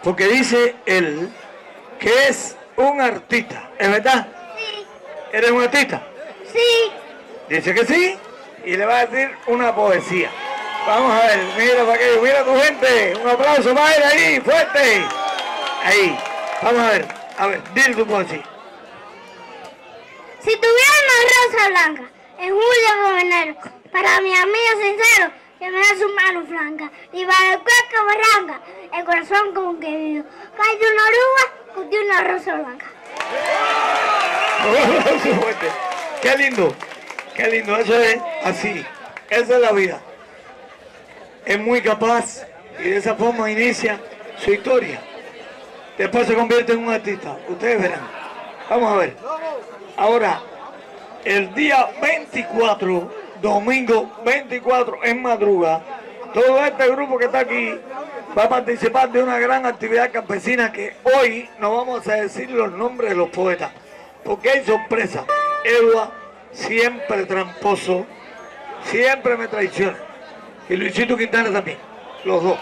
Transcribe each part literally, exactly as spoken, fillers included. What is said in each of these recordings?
porque dice él que es un artista, ¿es verdad? Sí. ¿Eres un artista? Sí. Dice que sí, y le va a decir una poesía. Vamos a ver, mira para aquello, mira tu gente, un aplauso para él ahí, fuerte. Ahí, vamos a ver, a ver, dile tu poesía. Si tuviera una rosa blanca, en julio o enero, para mi amigo sincero, que me da su mano franca, y para el cuerpo barranca, el corazón como querido, cae una oruga, con una rosa blanca. Qué lindo, qué lindo, eso es así, esa es la vida. Es muy capaz y de esa forma inicia su historia. Después se convierte en un artista, ustedes verán. Vamos a ver. Ahora, el día veinticuatro, domingo veinticuatro en madruga, todo este grupo que está aquí va a participar de una gran actividad campesina que hoy no vamos a decir los nombres de los poetas, porque hay sorpresa. Edward, siempre tramposo, siempre me traiciona. Y Luisito Quintana también, los dos.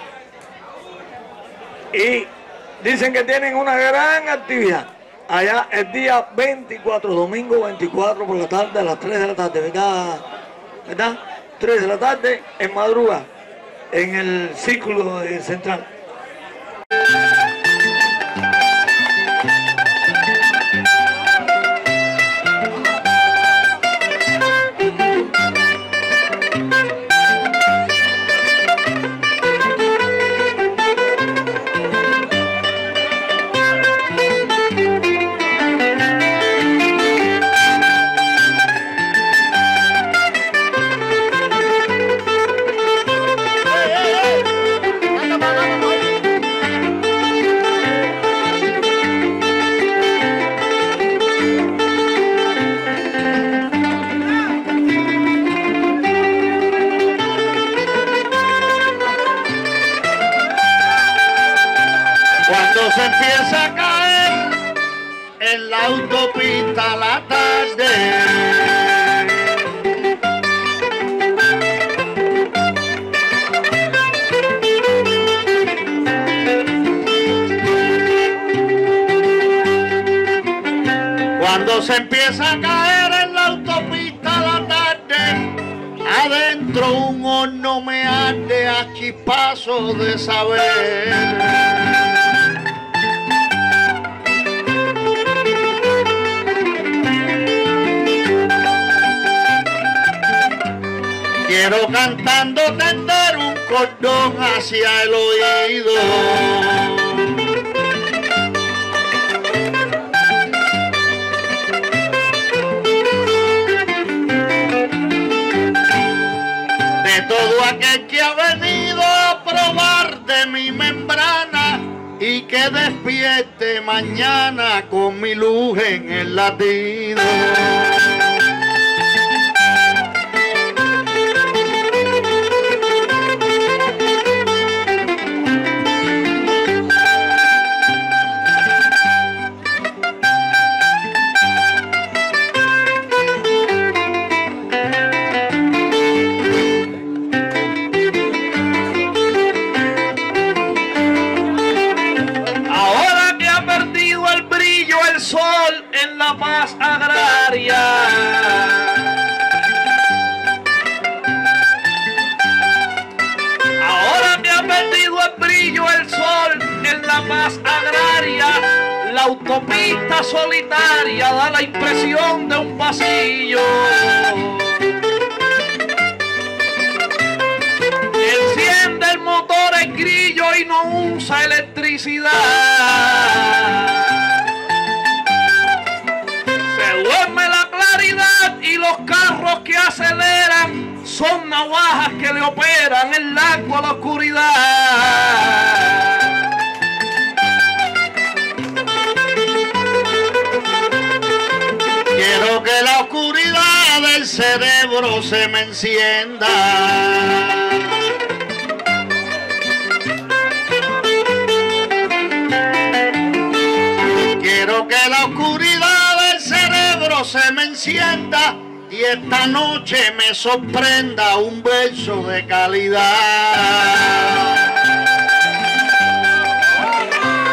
Y dicen que tienen una gran actividad. Allá el día veinticuatro, domingo veinticuatro por la tarde, a las tres de la tarde, ¿verdad? ¿Verdad? tres de la tarde en madruga, en el círculo central. Cuando se empieza a caer en la autopista la tarde, cuando se empieza a caer en la autopista la tarde, adentro un horno me arde a chispazo de saber. Quiero cantando tender un cordón hacia el oído. De todo aquel que ha venido a probar de mi membrana y que despierte mañana con mi luz en el latido. Sol en la paz agraria, ahora que ha perdido el brillo el sol en la paz agraria, la autopista solitaria da la impresión de un pasillo. Enciende el motor el grillo y no usa electricidad. Duerme la claridad y los carros que aceleran son navajas que le operan el largo a la oscuridad. Quiero que la oscuridad del cerebro se me encienda. Quiero que la oscuridad se me encienda y esta noche me sorprenda un verso de calidad.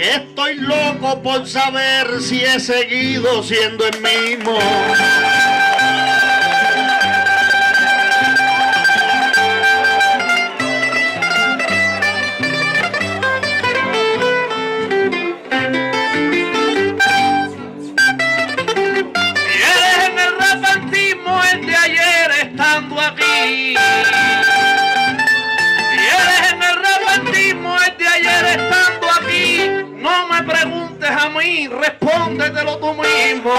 Estoy loco por saber si he seguido siendo el mismo. Aquí. Si eres en el repentismo el de ayer estando aquí, no me preguntes a mí, respóndetelo tú mismo.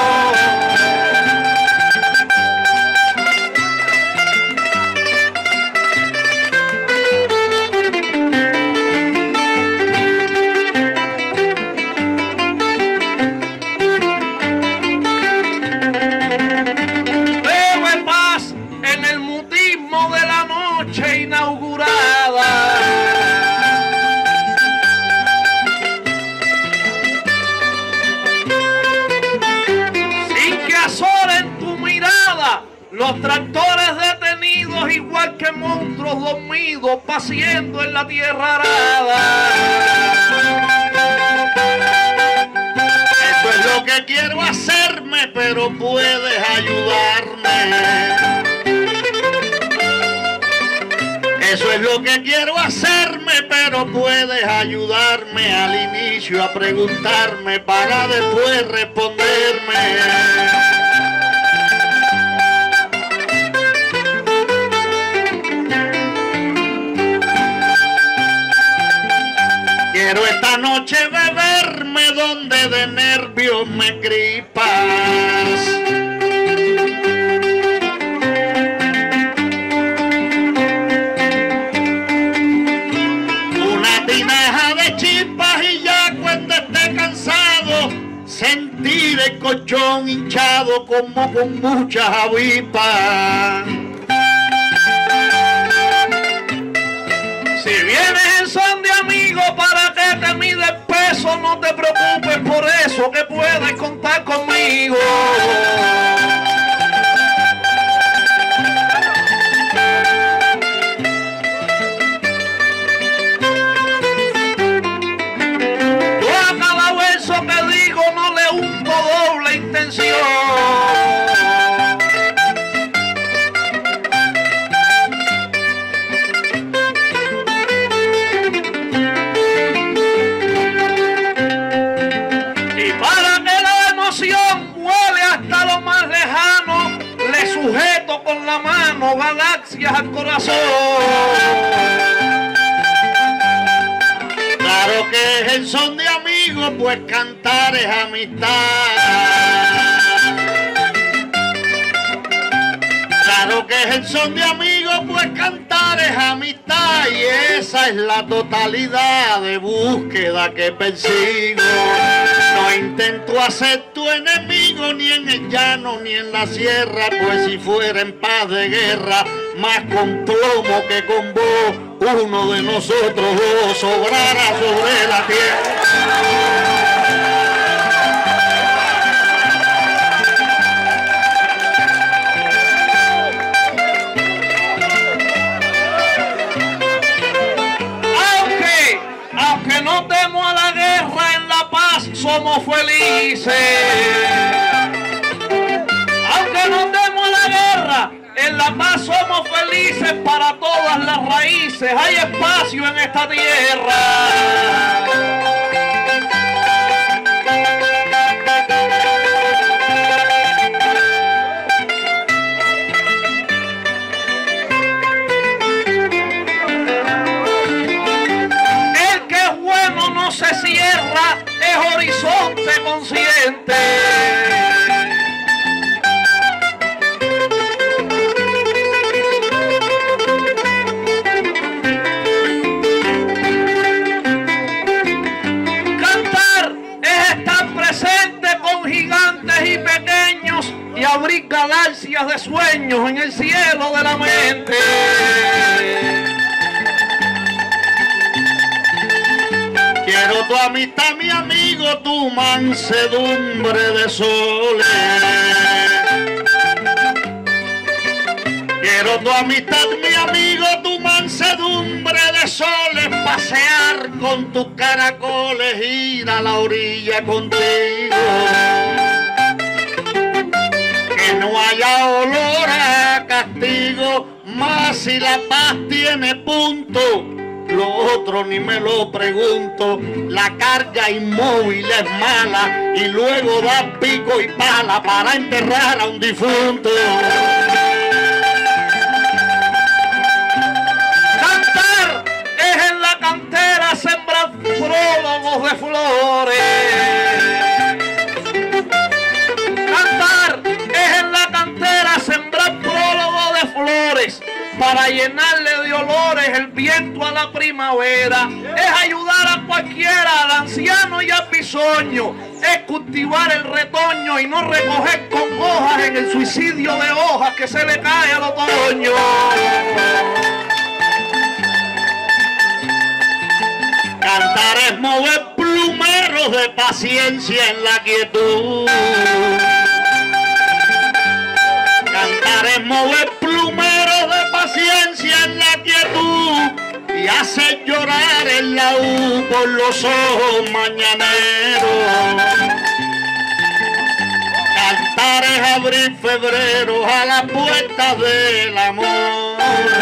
Inaugurada, sin que azoren tu mirada los tractores detenidos igual que monstruos dormidos paciendo en la tierra arada. Eso es lo que quiero hacerme, pero puedes ayudarme. Eso es lo que quiero hacerme, pero puedes ayudarme al inicio a preguntarme para después responderme. Quiero esta noche beberme donde de nervios me gripas. Sentir el colchón hinchado como con muchas avispas. Si vienes en son de amigo para que te mide el peso, no te preocupes por eso, que puedes contar conmigo. Doble intención. Y para que la emoción vuele hasta lo más lejano, le sujeto con la mano galaxias al corazón. Claro que es el son de amigos, pues cantar es amistad. Claro que es el son de amigos, pues cantar es amistad. Y esa es la totalidad de búsqueda que persigo. No intento hacer tu enemigo ni en el llano ni en la sierra, pues si fuera en paz de guerra, más con plomo que con vos, uno de nosotros dos sobrara sobre la tierra. Aunque, aunque no temo a la guerra, en la paz somos felices. Aunque no temo a la guerra, en la paz somos felices. Para todas las raíces hay espacio en esta tierra. El que es bueno no se cierra, es horizonte consciente. Y pequeños y abrir galaxias de sueños en el cielo de la mente. Quiero tu amistad, mi amigo, tu mansedumbre de soles. Quiero tu amistad, mi amigo, tu mansedumbre de soles, desear con tus caracoles ir a la orilla contigo. Que no haya olor a castigo, más si la paz tiene punto. Lo otro ni me lo pregunto. La carga inmóvil es mala y luego da pico y pala para enterrar a un difunto. Cantar es en la cantera sembrar prólogos de flores. Cantar es en la cantera sembrar prólogos de flores, para llenarle de olores el viento a la primavera. Es ayudar a cualquiera, al anciano y al bisoño. Es cultivar el retoño y no recoger con hojas en el suicidio de hojas que se le cae al otoño. Cantar es mover plumeros de paciencia en la quietud. Cantar es mover plumeros de paciencia en la quietud y hacer llorar el laúd por los ojos mañaneros. Cantar es abrir febrero a las puertas del amor.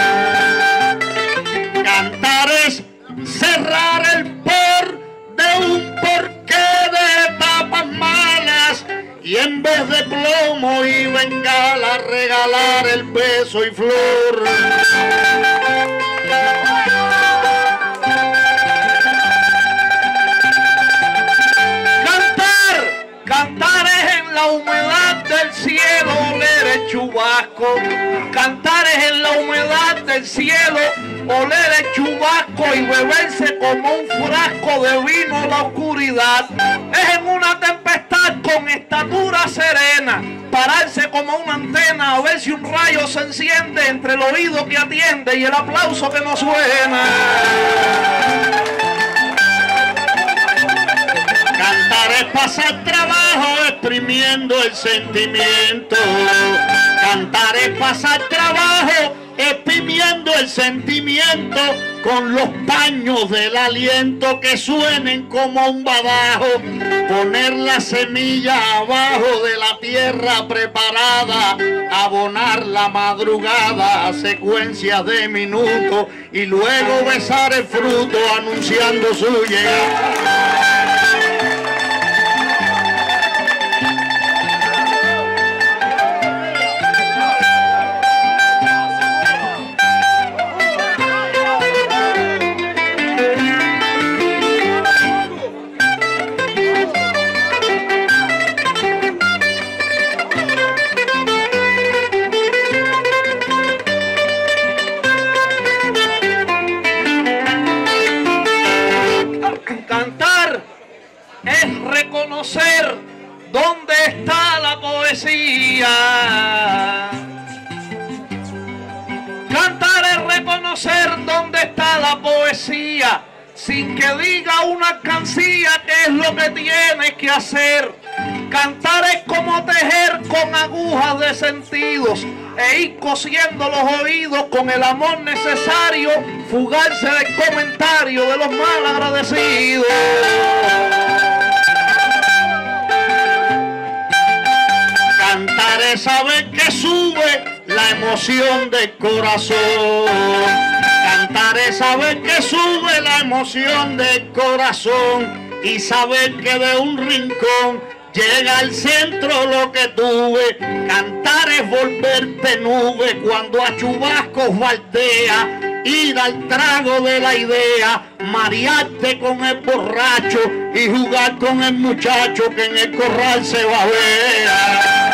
Cantar es cerrar el por de un porqué de etapas malas y en vez de plomo y bengala regalar el beso y flor. Cantar, cantar es en la humedad del cielo oler el chubasco. Cantar es en la humedad del cielo oler el chubasco y beberse como un frasco de vino la oscuridad. Es en una tempestad con estatura serena pararse como una antena a ver si un rayo se enciende entre el oído que atiende y el aplauso que no suena. Cantar es pasar trabajo exprimiendo el sentimiento. Cantar es pasar trabajo exprimiendo el sentimiento con los paños del aliento que suenen como un badajo. Poner la semilla abajo de la tierra preparada, abonar la madrugada a secuencias de minutos y luego besar el fruto anunciando su llegada. Cantar es reconocer dónde está la poesía. Cantar es reconocer dónde está la poesía, sin que diga una cancilla qué es lo que tienes que hacer. Cantar es como tejer con agujas de sentidos e ir cosiendo los oídos con el amor necesario, fugarse del comentario de los mal agradecidos. Cantar es saber que sube la emoción del corazón. Cantar es saber que sube la emoción del corazón y saber que de un rincón llega al centro lo que tuve. Cantar es volverte nube cuando a chubascos baldea, ir al trago de la idea, marearte con el borracho y jugar con el muchacho que en el corral se babea.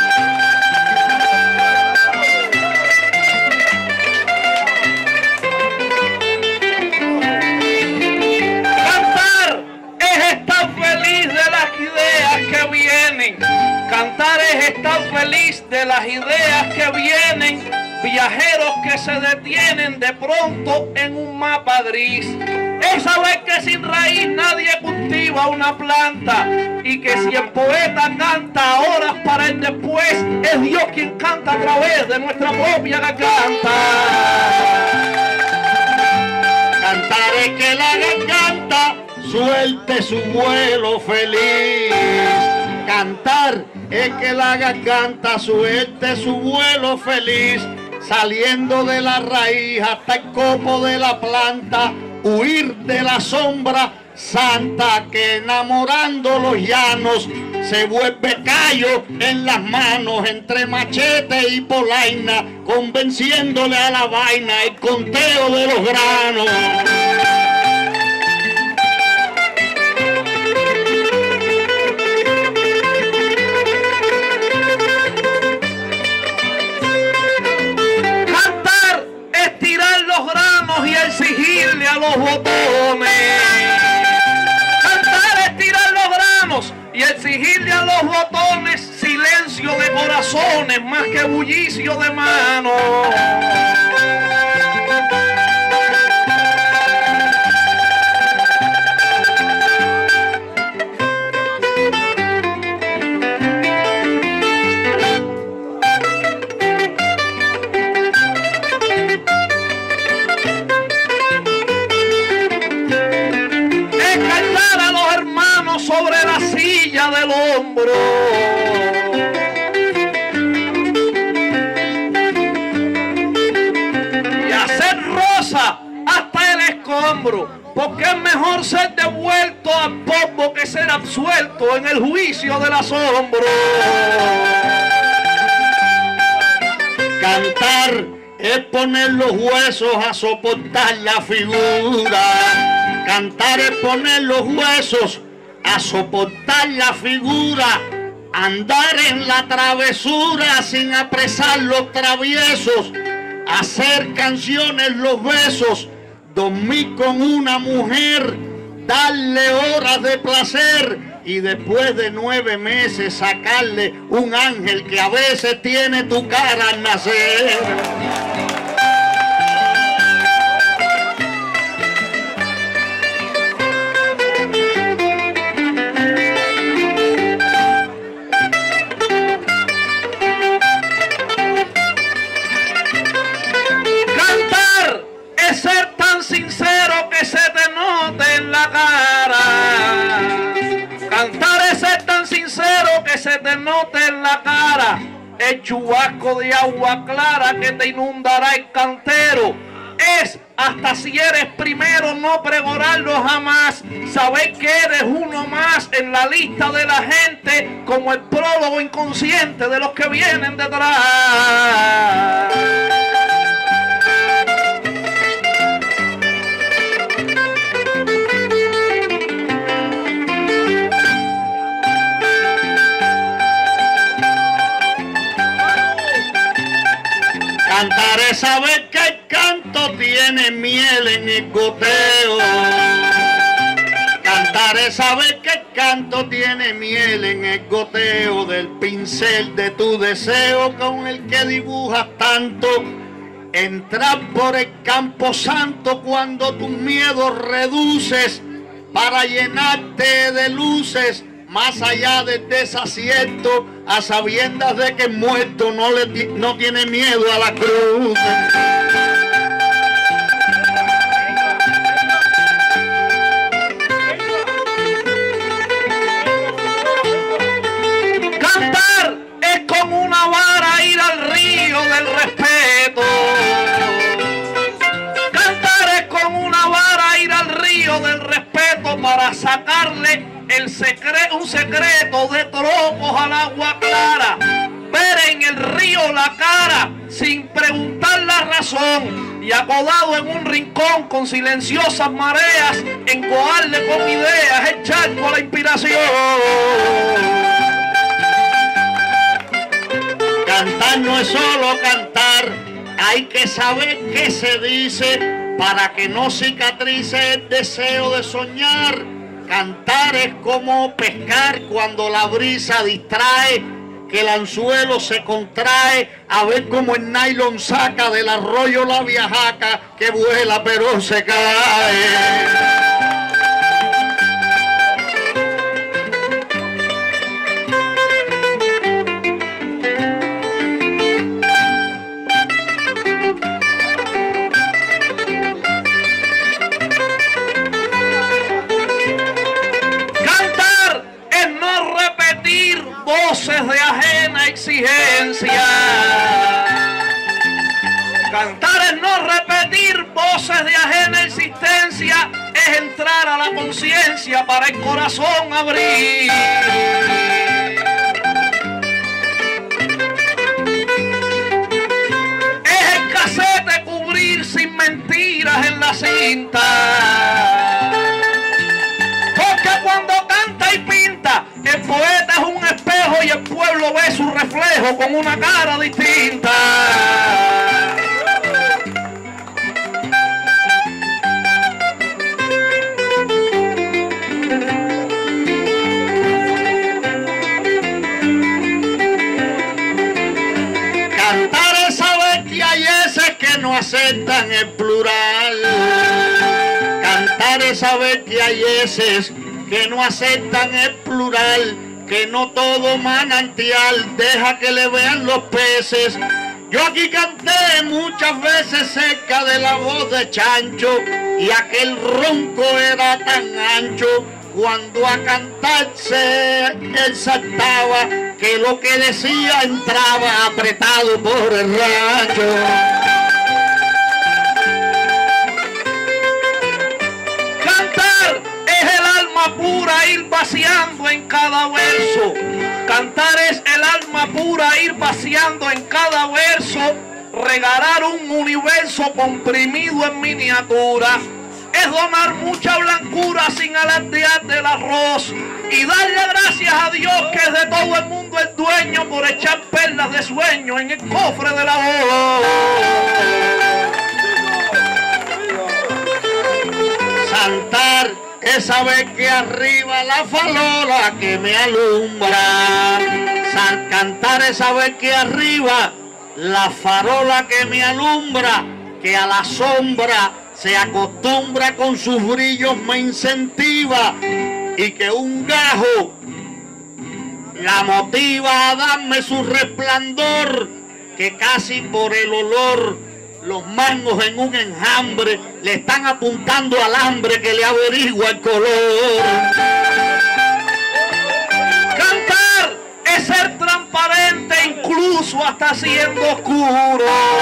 Cantar es estar feliz de las ideas que vienen, viajeros que se detienen de pronto en un mapa gris. Es saber que sin raíz nadie cultiva una planta y que si el poeta canta horas para el después, es Dios quien canta a través de nuestra propia garganta. Cantar es que la garganta suelte su vuelo feliz. Cantar es que la garganta suelte su vuelo feliz, saliendo de la raíz hasta el copo de la planta, huir de la sombra santa que enamorando los llanos se vuelve callo en las manos entre machete y polaina, convenciéndole a la vaina el conteo de los granos. Cantar es tirar los granos y exigirle a los botones. Y exigirle a los botones silencio de corazones más que bullicio de manos. Sobre la silla del hombro y hacer rosa hasta el escombro, porque es mejor ser devuelto al polvo que ser absuelto en el juicio del asombro. Cantar es poner los huesos a soportar la figura. Cantar es poner los huesos a soportar la figura, andar en la travesura sin apresar los traviesos, hacer canciones los besos, dormir con una mujer, darle horas de placer y después de nueve meses sacarle un ángel que a veces tiene tu cara al nacer. Ser tan sincero que se te note en la cara. Cantar es ser tan sincero que se te note en la cara. El chubasco de agua clara que te inundará el cantero. Es hasta si eres primero no pregonarlo jamás. Saber que eres uno más en la lista de la gente, como el prólogo inconsciente de los que vienen detrás. Cantar es saber que el canto tiene miel en el goteo. Cantar es saber que el canto tiene miel en el goteo del pincel de tu deseo con el que dibujas tanto. Entrar por el campo santo cuando tus miedos reduces para llenarte de luces. Más allá del desacierto, a sabiendas de que el muerto no, le, no tiene miedo a la cruz. Cantar es como una vara ir al río del respeto. Cantar es como una vara ir al río del respeto para sacarle el secreto, un secreto de tropos al agua clara, ver en el río la cara sin preguntar la razón y acodado en un rincón con silenciosas mareas, encoarle con ideas, echar por la inspiración. Cantar no es solo cantar, hay que saber qué se dice para que no cicatrice el deseo de soñar. Cantar es como pescar cuando la brisa distrae, que el anzuelo se contrae, a ver cómo el nylon saca del arroyo la viajaca que vuela pero se cae. ajena exigencia. Cantar es no repetir voces de ajena existencia, es entrar a la conciencia para el corazón abrir. Es el casete cubrir sin mentiras en la cinta. Porque cuando canta y pinta, el poeta es un espejo y el pueblo ve su reflejo con una cara distinta. Cantar es saber que hay ese que no aceptan el plural. Cantar es saber que hay eses que no aceptan el plural, que no todo manantial deja que le vean los peces. Yo aquí canté muchas veces cerca de la voz de Chancho y aquel ronco era tan ancho cuando a cantarse él saltaba que lo que decía entraba apretado por el rancho. Cantar es el alma pura ir vaciando en cada verso. Cantar es el alma pura ir vaciando en cada verso. Regalar un universo comprimido en miniatura. Es donar mucha blancura sin alardear del arroz. Y darle gracias a Dios que es de todo el mundo el dueño por echar perlas de sueño en el cofre de la voz. Cantar es saber que arriba la farola que me alumbra. San cantar es saber que arriba la farola que me alumbra, que a la sombra se acostumbra con sus brillos me incentiva y que un gajo la motiva a darme su resplandor, que casi por el olor los mangos en un enjambre le están apuntando al hambre que le averigua el color. Cantar es ser transparente incluso hasta siendo oscuro.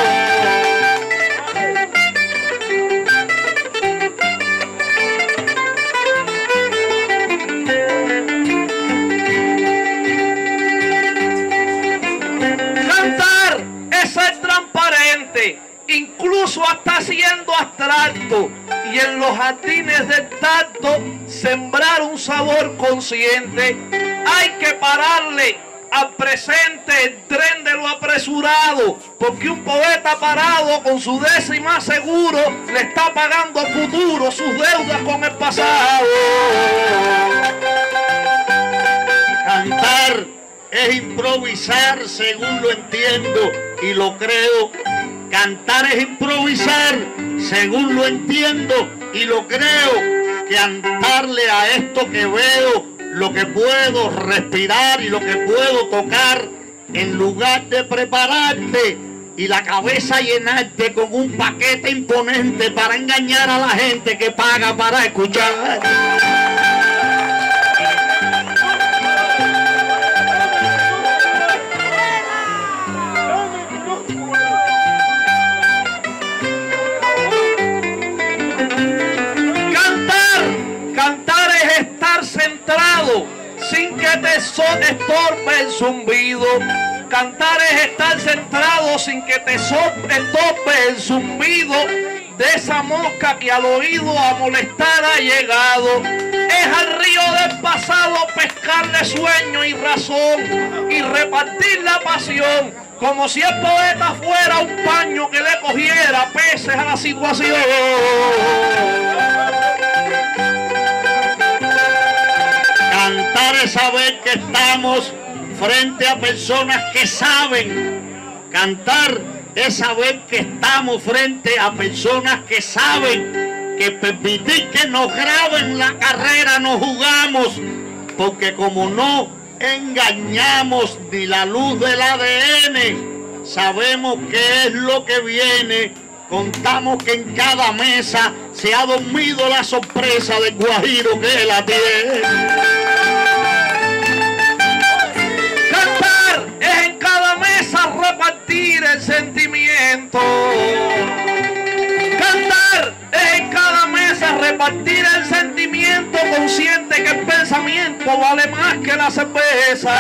Cantar es ser transparente incluso hasta siendo abstracto, y en los jardines del tacto sembrar un sabor consciente. Hay que pararle al presente el tren de lo apresurado, porque un poeta parado con su décima seguro le está pagando a futuro sus deudas con el pasado. Cantar es improvisar según lo entiendo y lo creo. Cantar es improvisar según lo entiendo y lo creo. Cantarle a esto que veo, lo que puedo respirar y lo que puedo tocar, en lugar de prepararte y la cabeza llenarte con un paquete imponente para engañar a la gente que paga para escuchar. Centrado sin que te estorbe el zumbido. Cantar es estar centrado sin que te estorbe el zumbido de esa mosca que al oído a molestar ha llegado. Es al río del pasado pescarle sueño y razón y repartir la pasión, como si el poeta fuera un paño que le cogiera peces a la situación. Cantar es saber que estamos frente a personas que saben. Cantar es saber que estamos frente a personas que saben que permitir que nos graben la carrera no jugamos, porque como no engañamos ni la luz del A D N, sabemos qué es lo que viene. Contamos que en cada mesa se ha dormido la sorpresa del guajiro que la tiene. Cantar es buena cerveza.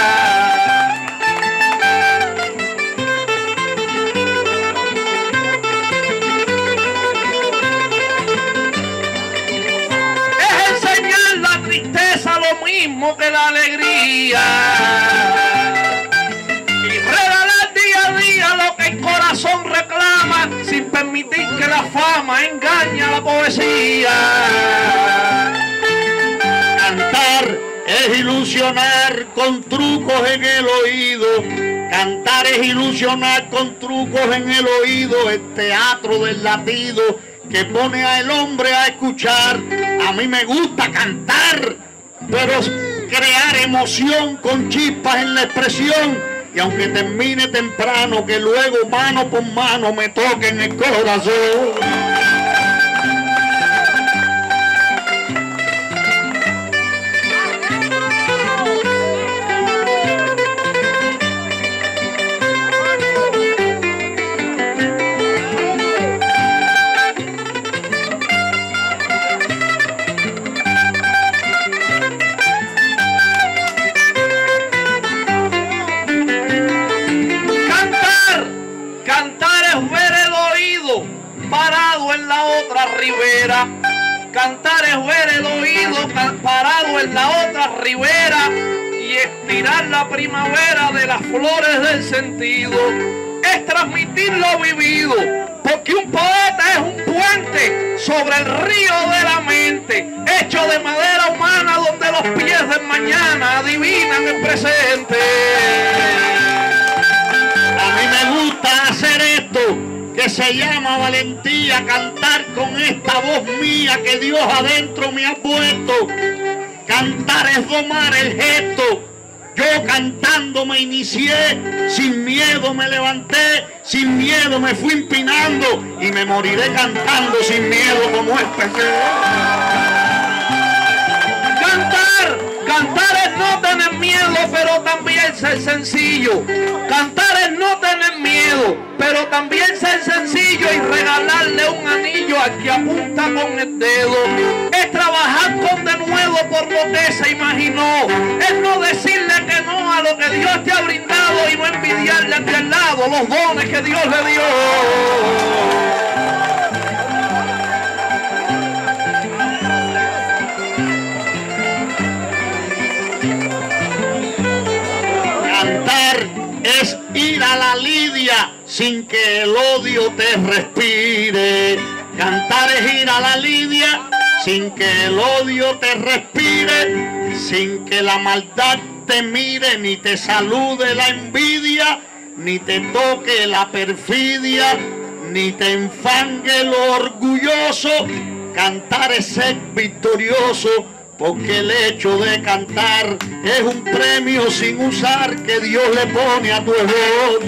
Tristeza lo mismo que la alegría y regalar día a día lo que el corazón reclama sin permitir que la fama engañe a la poesía. Cantar es ilusionar con trucos en el oído. Cantar es ilusionar con trucos en el oído. El teatro del latido que pone al hombre a escuchar. A mí me gusta cantar, pero crear emoción con chispas en la expresión. Y aunque termine temprano, que luego mano por mano me toquen el corazón. Parado en la otra ribera, cantar es ver el oído parado en la otra ribera y estirar la primavera de las flores del sentido. Es transmitir lo vivido, porque un poeta es un puente sobre el río de la mente, hecho de madera humana donde los pies del mañana adivinan el presente. A mí me gusta hacer esto que se llama valentía, cantar con esta voz mía que Dios adentro me ha puesto. Cantar es domar el gesto. Yo cantando me inicié, sin miedo me levanté, sin miedo me fui empinando y me moriré cantando sin miedo como este. Cantar, cantar es no tener miedo, pero también ser sencillo. Cantar es no tener miedo, pero también ser sencillo y regalarle un anillo al que apunta con el dedo. Es trabajar con denuedo por lo que se imaginó. Es no decirle que no a lo que Dios te ha brindado y no envidiarle al de al lado los dones que Dios le dio. Cantar es ir a la lidia sin que el odio te respire. Cantar es ir a la lidia sin que el odio te respire, sin que la maldad te mire, ni te salude la envidia, ni te toque la perfidia, ni te enfangue lo orgulloso. Cantar es ser victorioso, porque el hecho de cantar es un premio sin usar que Dios le pone a tu voz.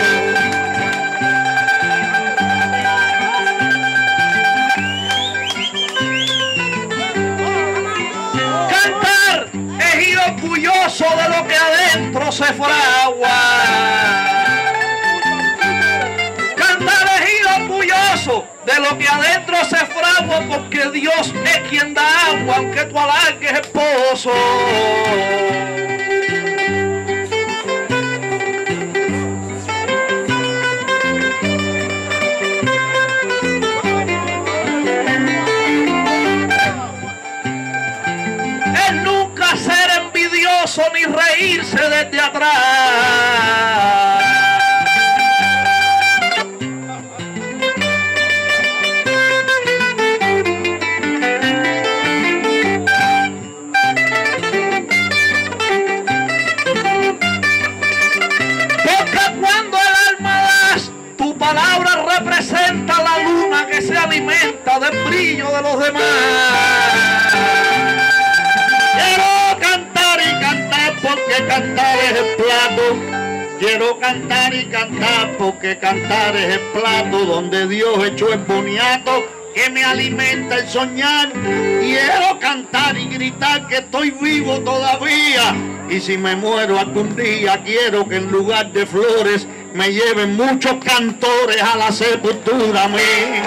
Cantar es ir orgulloso de lo que adentro se fragua. Cantar es ir orgulloso de lo que adentro se fragua, porque Dios es quien da agua, aunque tú alargues el pozo. Es nunca ser envidioso ni reírse desde atrás. Palabra representa la luna que se alimenta del brillo de los demás. Quiero cantar y cantar porque cantar es el plato. Quiero cantar y cantar porque cantar es el plato donde Dios echó el boniato que me alimenta el soñar. Quiero cantar y gritar que estoy vivo todavía. Y si me muero algún día, quiero que en lugar de flores me lleven muchos cantores a la sepultura mía.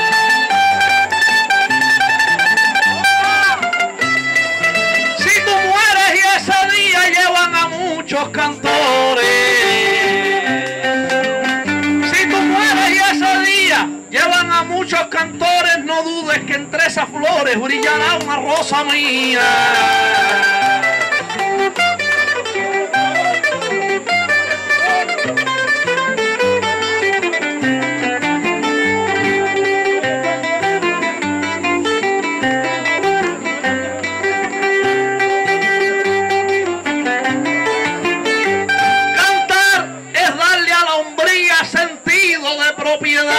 Si tú muchos cantores. Si tú mueres y ese día llevan a muchos cantores, no dudes que entre esas flores brillará una rosa mía. Propiedad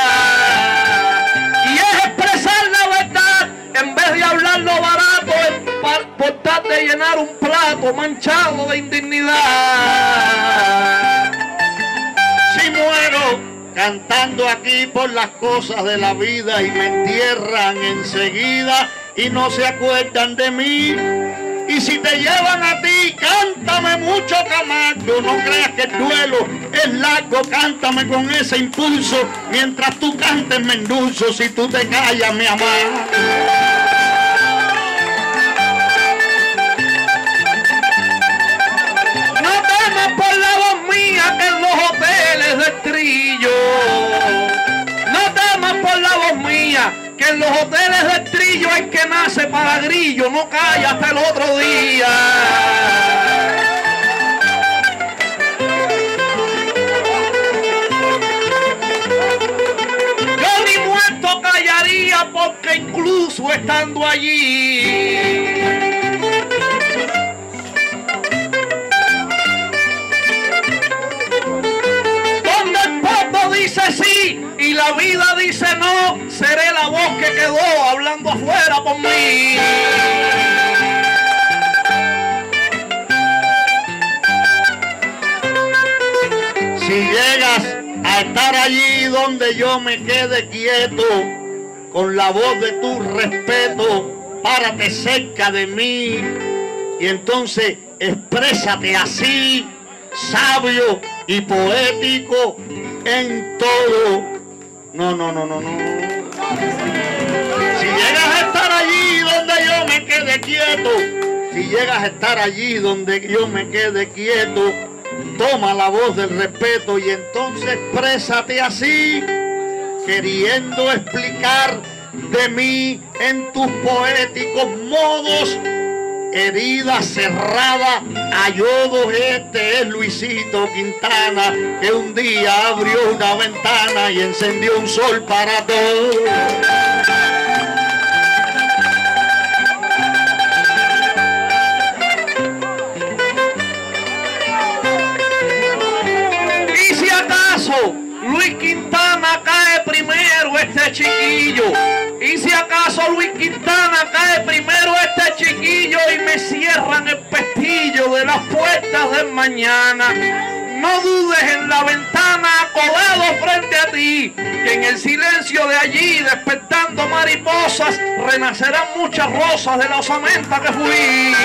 y es expresar la verdad en vez de hablar lo barato, por tal de llenar un plato manchado de indignidad. Si muero cantando aquí por las cosas de la vida y me entierran enseguida y no se acuerdan de mí, y si te llevan a ti, cántame mucho, Camacho. No creas que el duelo es largo, cántame con ese impulso. Mientras tú cantes me endulzo, si tú te callas, mi amor. No temas por la voz mía que en los hoteles de Trillo. No temas por la voz mía que en los hoteles de Trillo hay que nace para grillo, no calla hasta el otro día. Yo ni muerto callaría porque incluso estando allí donde el popo dice sí y la vida dice no, seré la voz que quedó hablando afuera por mí. Si llegas a estar allí donde yo me quede quieto, con la voz de tu respeto, párate cerca de mí y entonces exprésate así, sabio y poético en todo. No, no, no, no, no. Si llegas a estar allí donde yo me quede quieto, si llegas a estar allí donde yo me quede quieto, toma la voz del respeto y entonces exprésate así, queriendo explicar de mí en tus poéticos modos. Herida cerrada a yodo, este es Luisito Quintana, que un día abrió una ventana y encendió un sol para todos. Y si acaso Luis Quintana cae primero, este chiquillo, y si acaso Luis Quintana cae primero, este chiquillo, y me cierran el pestillo de las puertas del mañana, no dudes en la ventana acodado frente a ti, que en el silencio de allí, despertando mariposas, renacerán muchas rosas de la osamenta que fui.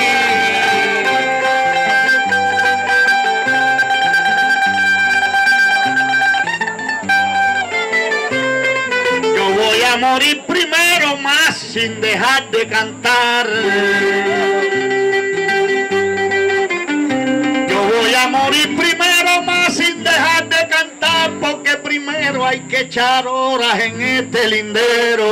Voy a morir primero más sin dejar de cantar. Yo voy a morir primero más sin dejar de cantar, porque primero hay que echar horas en este lindero.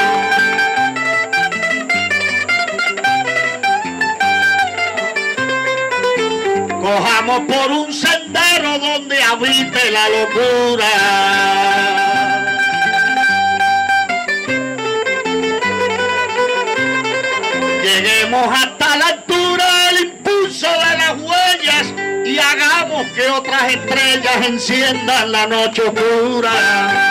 Cojamos por un sendero donde habite la locura. Lleguemos hasta la altura del impulso de las huellas y hagamos que otras estrellas enciendan la noche oscura.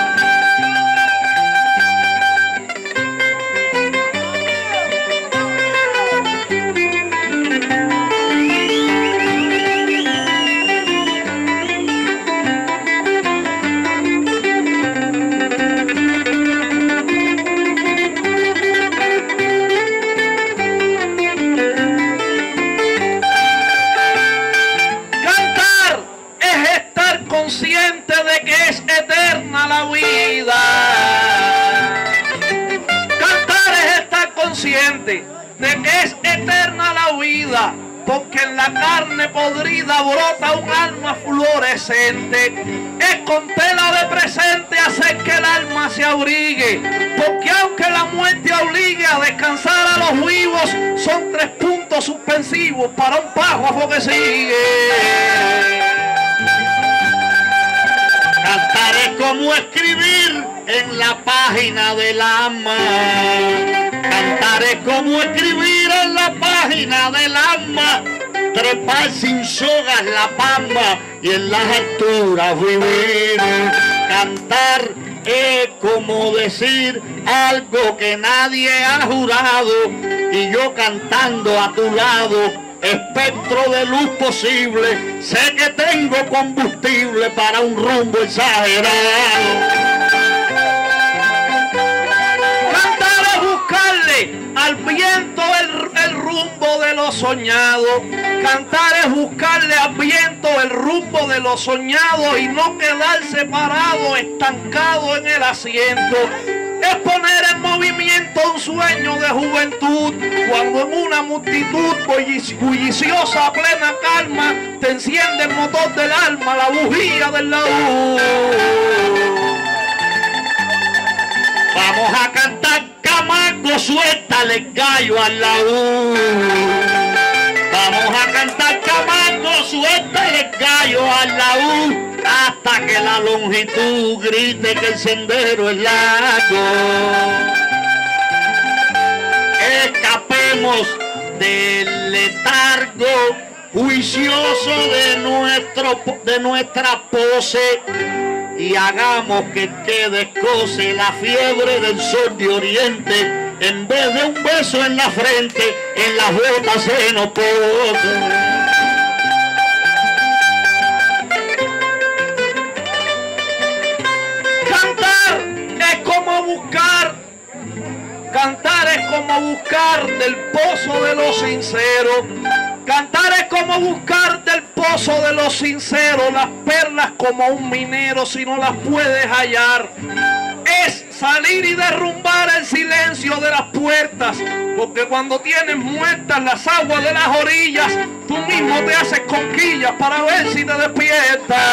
Consciente de que es eterna la vida. Cantar es estar consciente de que es eterna la vida, porque en la carne podrida brota un alma fluorescente. Es con tela de presente hacer que el alma se abrigue, porque aunque la muerte obligue a descansar a los vivos, son tres puntos suspensivos para un párrafo que sigue. Cantar es como escribir en la página del alma. Cantar es como escribir en la página del alma. Trepar sin sogas la pamba y en las alturas vivir. Cantar es como decir algo que nadie ha jurado, y yo cantando a tu lado, espectro de luz posible, sé que tengo combustible para un rumbo exagerado. Cantar es buscarle al viento el, el rumbo de lo soñado. Cantar es buscarle al viento el rumbo de lo soñado y no quedarse parado, estancado en el asiento. Es poner en movimiento un sueño de juventud, cuando en una multitud bulliciosa a plena calma te enciende el motor del alma, la bujía del laúd. Vamos a cantar, Camargo, suéltale el gallo al laúd. Vamos a cantar, Camargo, suéltale el gallo al laúd, hasta que la longitud grite que el sendero es largo. Escapemos del letargo juicioso de, nuestro, de nuestra pose y hagamos que quede escoce la fiebre del sol de oriente. En vez de un beso en la frente, en las botas se nos pose. Cantar es como buscar, cantar es como buscar del pozo de lo sincero. Cantar es como buscar del pozo de lo sincero las perlas como un minero si no las puedes hallar. Es salir y derrumbar el silencio de las puertas, porque cuando tienes muertas las aguas de las orillas, tú mismo te haces conquillas para ver si te despiertas.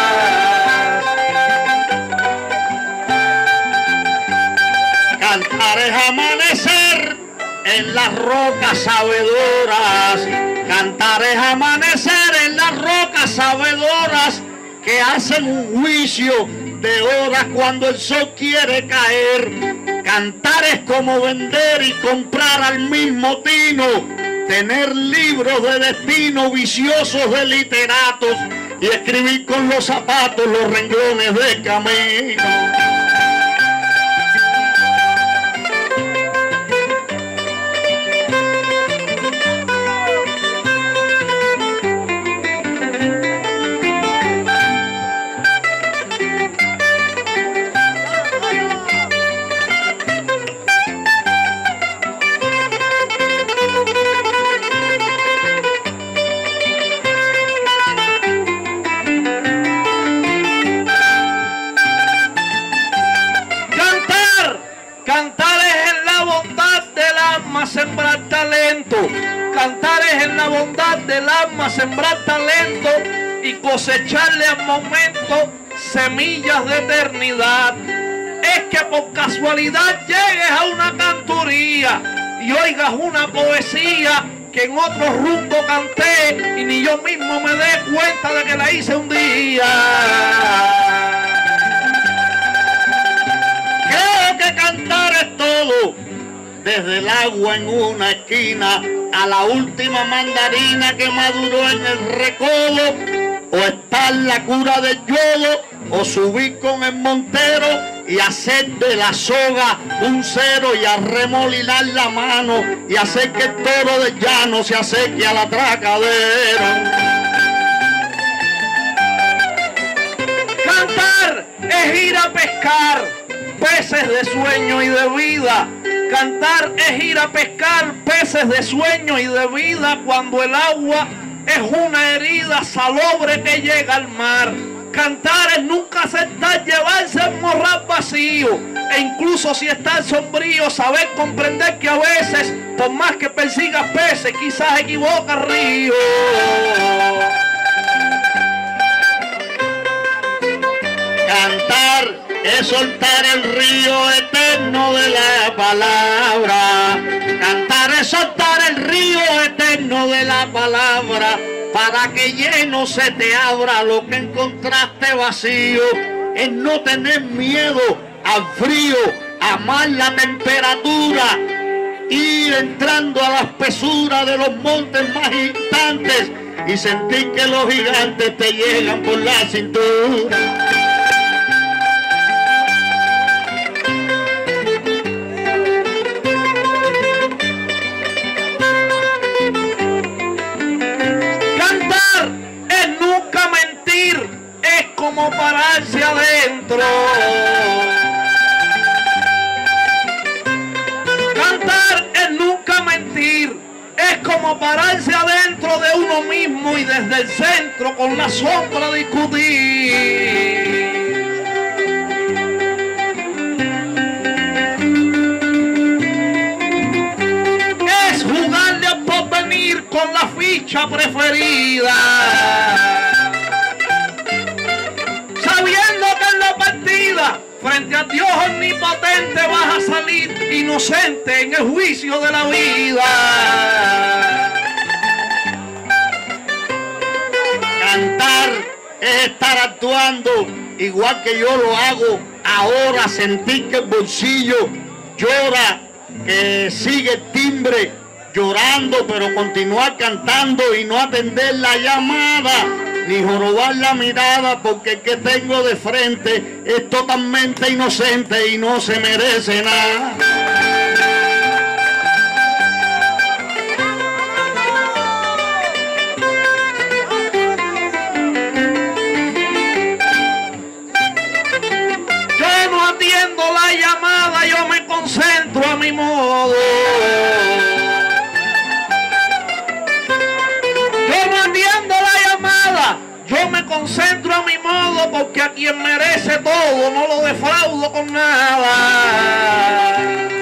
Cantar es amanecer en las rocas sabedoras. Cantar es amanecer en las rocas sabedoras que hacen un juicio de horas cuando el sol quiere caer. Cantar es como vender y comprar al mismo tino, tener libros de destino viciosos de literatos y escribir con los zapatos los renglones de camino. Sembrar talento, cantar es en la bondad del alma, sembrar talento y cosecharle al momento semillas de eternidad. Es que por casualidad llegues a una canturía y oigas una poesía que en otro rumbo canté y ni yo mismo me dé cuenta de que la hice un día. Creo que cantar es todo, desde el agua en una esquina a la última mandarina que maduró en el recodo, o estar la cura del yodo, o subir con el montero y hacer de la soga un cero y arremolinar la mano y hacer que el toro del llano se acerque al atracadero. Cantar es ir a pescar peces de sueño y de vida. Cantar es ir a pescar peces de sueño y de vida cuando el agua es una herida salobre que llega al mar. Cantar es nunca aceptar llevarse el morral vacío. E incluso si estás sombrío, saber comprender que a veces, por más que persigas peces, quizás equivoca el río. Cantar es soltar el río eterno de la palabra. Cantar es soltar el río eterno de la palabra, para que lleno se te abra lo que encontraste vacío. Es no tener miedo al frío, amar la temperatura, ir entrando a la espesura de los montes más distantes y sentir que los gigantes te llegan por la cintura. Como pararse adentro. Cantar es nunca mentir, es como pararse adentro de uno mismo y desde el centro con la sombra discutir. Es jugarle al porvenir con la ficha preferida, sabiendo que en la partida, frente a Dios omnipotente, vas a salir inocente en el juicio de la vida. Cantar es estar actuando igual que yo lo hago ahora, sentir que el bolsillo llora, que sigue el timbre llorando, pero continuar cantando y no atender la llamada, ni jorobar la mirada, porque el que tengo de frente es totalmente inocente y no se merece nada. Yo no atiendo la llamada, yo me concentro a mi modo. Yo me concentro a mi modo, porque a quien merece todo no lo defraudo con nada.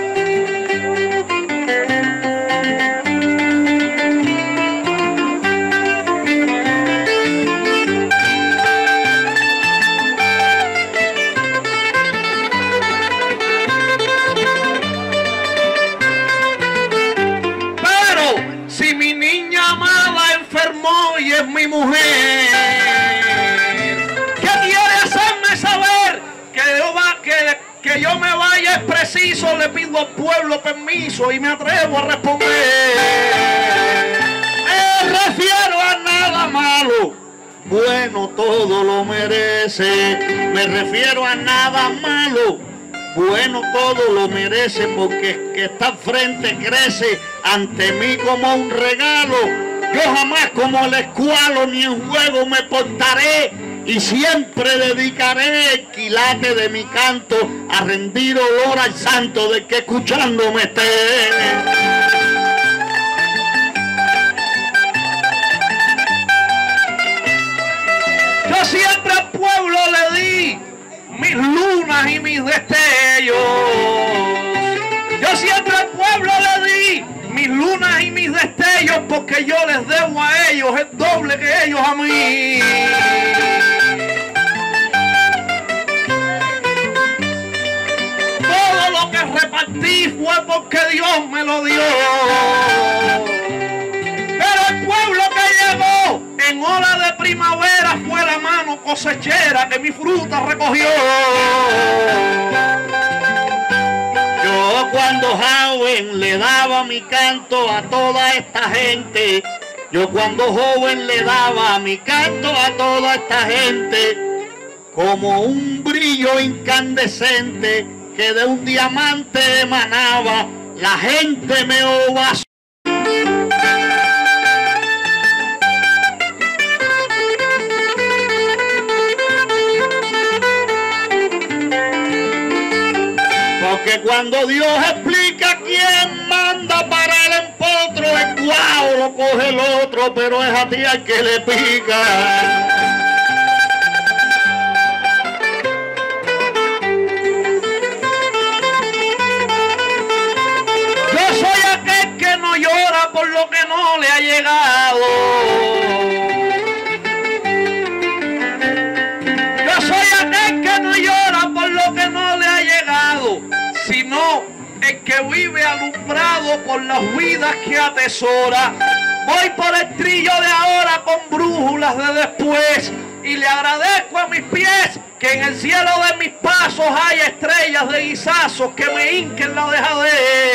Pero si mi niña amada enfermó y es mi mujer, que yo me vaya es preciso, le pido al pueblo permiso y me atrevo a responder. Me refiero a nada malo, bueno todo lo merece. Me refiero a nada malo, bueno todo lo merece, porque el que está al frente crece ante mí como un regalo. Yo jamás como el escualo ni en juego me portaré, y siempre dedicaré el quilate de mi canto a rendir olor al santo de que escuchándome esté. Yo siempre al pueblo le di mis lunas y mis destellos. Yo siempre al pueblo le di mis lunas y mis destellos, porque yo les debo a ellos el doble que ellos a mí. Todo lo que repartí fue porque Dios me lo dio. Pero el pueblo que llegó en hora de primavera fue la mano cosechera que mi fruta recogió. Yo cuando joven le daba mi canto a toda esta gente. Yo cuando joven le daba mi canto a toda esta gente, como un brillo incandescente que de un diamante emanaba. La gente me ovacionaba. Porque cuando Dios explica quién manda para el empotro, el guau lo coge el otro, pero es a ti al que le pica. vive alumbrado por las vidas que atesora. Voy por el trillo de ahora con brújulas de después y le agradezco a mis pies que en el cielo de mis pasos hay estrellas de guisazos que me hinquen la dejadez.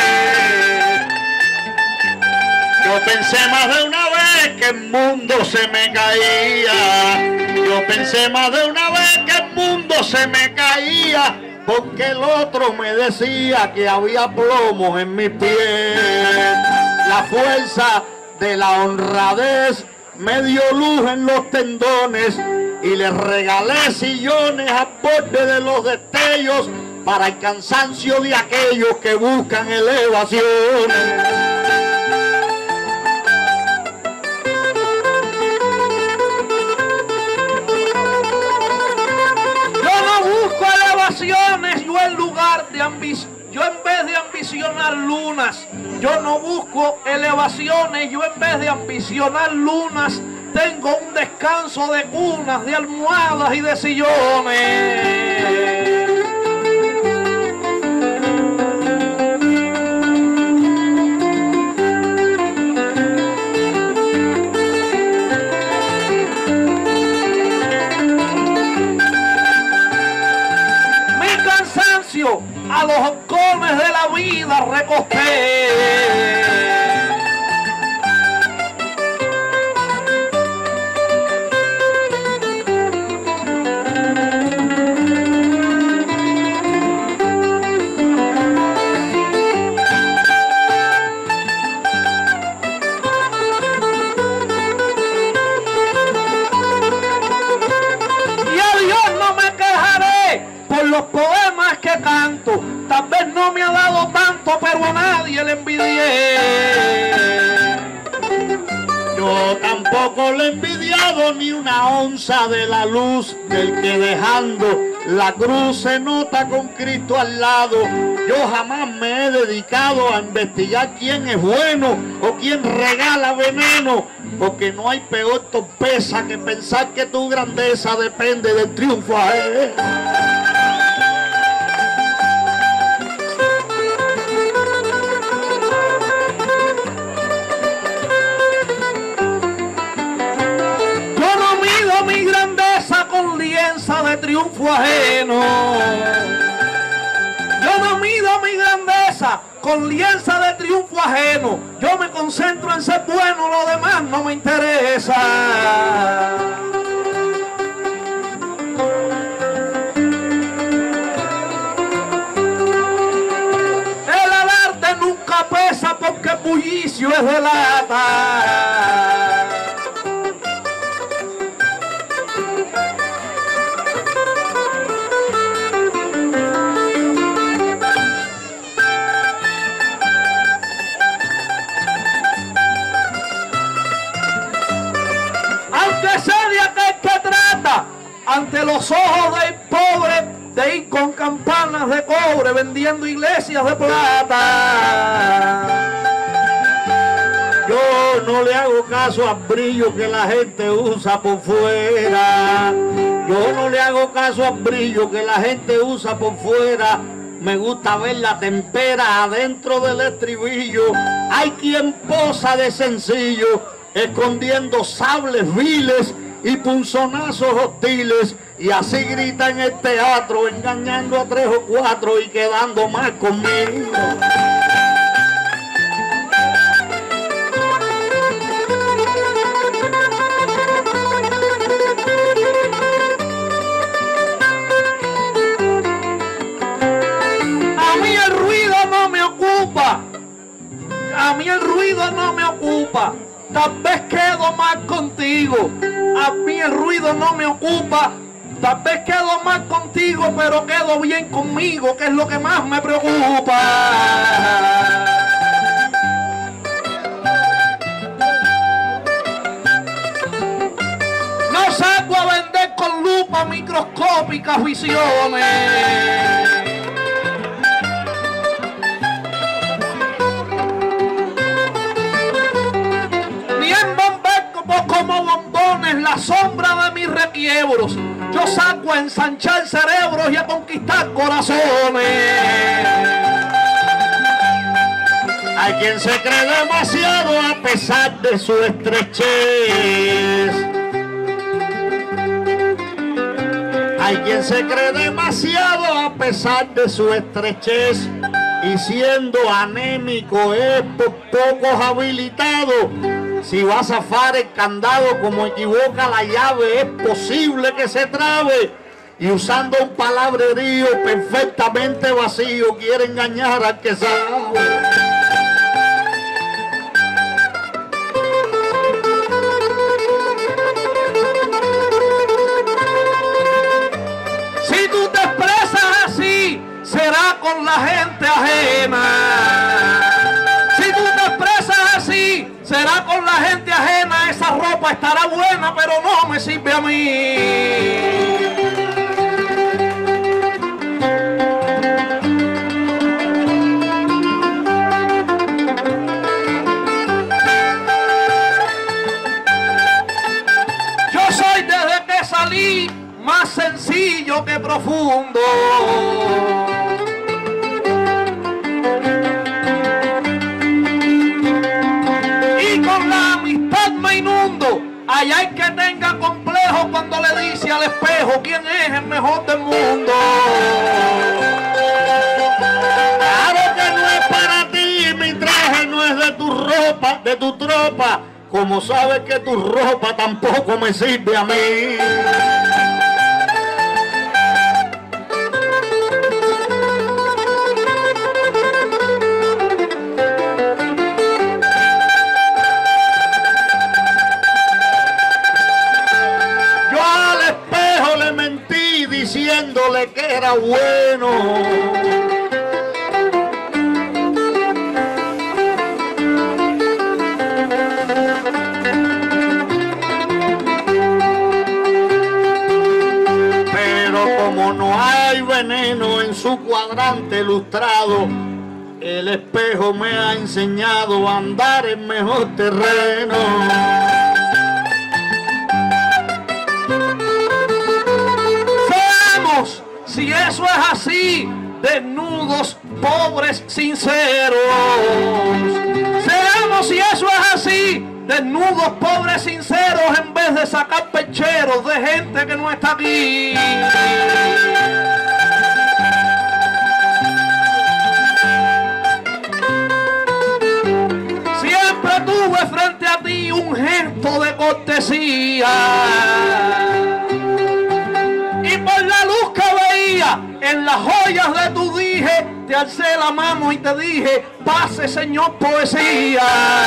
Yo pensé más de una vez que el mundo se me caía. Yo pensé más de una vez que el mundo se me caía, porque el otro me decía que había plomos en mis pies. La fuerza de la honradez me dio luz en los tendones y les regalé sillones a borde de los destellos para el cansancio de aquellos que buscan elevaciones. Yo en lugar de ambición, yo en vez de ambicionar lunas, yo no busco elevaciones, yo en vez de ambicionar lunas, tengo un descanso de cunas, de almohadas y de sillones. A los halcones de la vida recosté. Y a Dios no me quejaré por los poemas que canto. Tal vez no me ha dado tanto, pero a nadie le envidié. Yo tampoco le he envidiado ni una onza de la luz del que dejando la cruz se nota con Cristo al lado. Yo jamás me he dedicado a investigar quién es bueno o quién regala veneno, porque no hay peor torpeza que pensar que tu grandeza depende del triunfo ajeno. De triunfo ajeno. Yo no mido mi grandeza con lienza de triunfo ajeno. Yo me concentro en ser bueno, lo demás no me interesa. El alarde nunca pesa porque el bullicio es de lata. Ante los ojos del pobre, de ir con campanas de cobre vendiendo iglesias de plata. Yo no le hago caso al brillo que la gente usa por fuera. Yo no le hago caso al brillo que la gente usa por fuera. Me gusta ver la tempera adentro del estribillo. Hay quien posa de sencillo, escondiendo sables viles y punzonazos hostiles, y así grita en el teatro, engañando a tres o cuatro y quedando mal conmigo. A mí el ruido no me ocupa, a mí el ruido no me ocupa. Tal vez quedo mal contigo, a mí el ruido no me ocupa. Tal vez quedo mal contigo, pero quedo bien conmigo, que es lo que más me preocupa. No salgo a vender con lupa microscópicas visiones. Como bombones la sombra de mis requiebros. Yo saco a ensanchar cerebros y a conquistar corazones. Hay quien se cree demasiado a pesar de su estrechez. Hay quien se cree demasiado a pesar de su estrechez. Y siendo anémico es por pocos habilitado. Si va a zafar el candado como equivoca la llave, es posible que se trabe. Y usando un palabrerío perfectamente vacío, quiere engañar al que sabe. Si tú te expresas así, será con la gente ajena. Si tú te expresas así, será con la gente ajena. Esa ropa estará buena, pero no me sirve a mí. Más sencillo que profundo. Y con la amistad me inundo. Allá hay que tenga complejo cuando le dice al espejo quién es el mejor del mundo. Claro que no es para ti, mi traje no es de tu ropa, de tu tropa. Como sabes que tu ropa tampoco me sirve a mí. Yo al espejo le mentí diciéndole que era bueno. Veneno en su cuadrante lustrado, el espejo me ha enseñado a andar en mejor terreno. Seamos, si eso es así, desnudos, pobres, sinceros. Seamos, si eso es así, desnudos, pobres, sinceros, en vez de sacar pecheros de gente que no está aquí. Siempre tuve frente a ti un gesto de cortesía. Y por la luz que veía en las joyas de tu dije, te alcé la mano y te dije, pase señor poesía.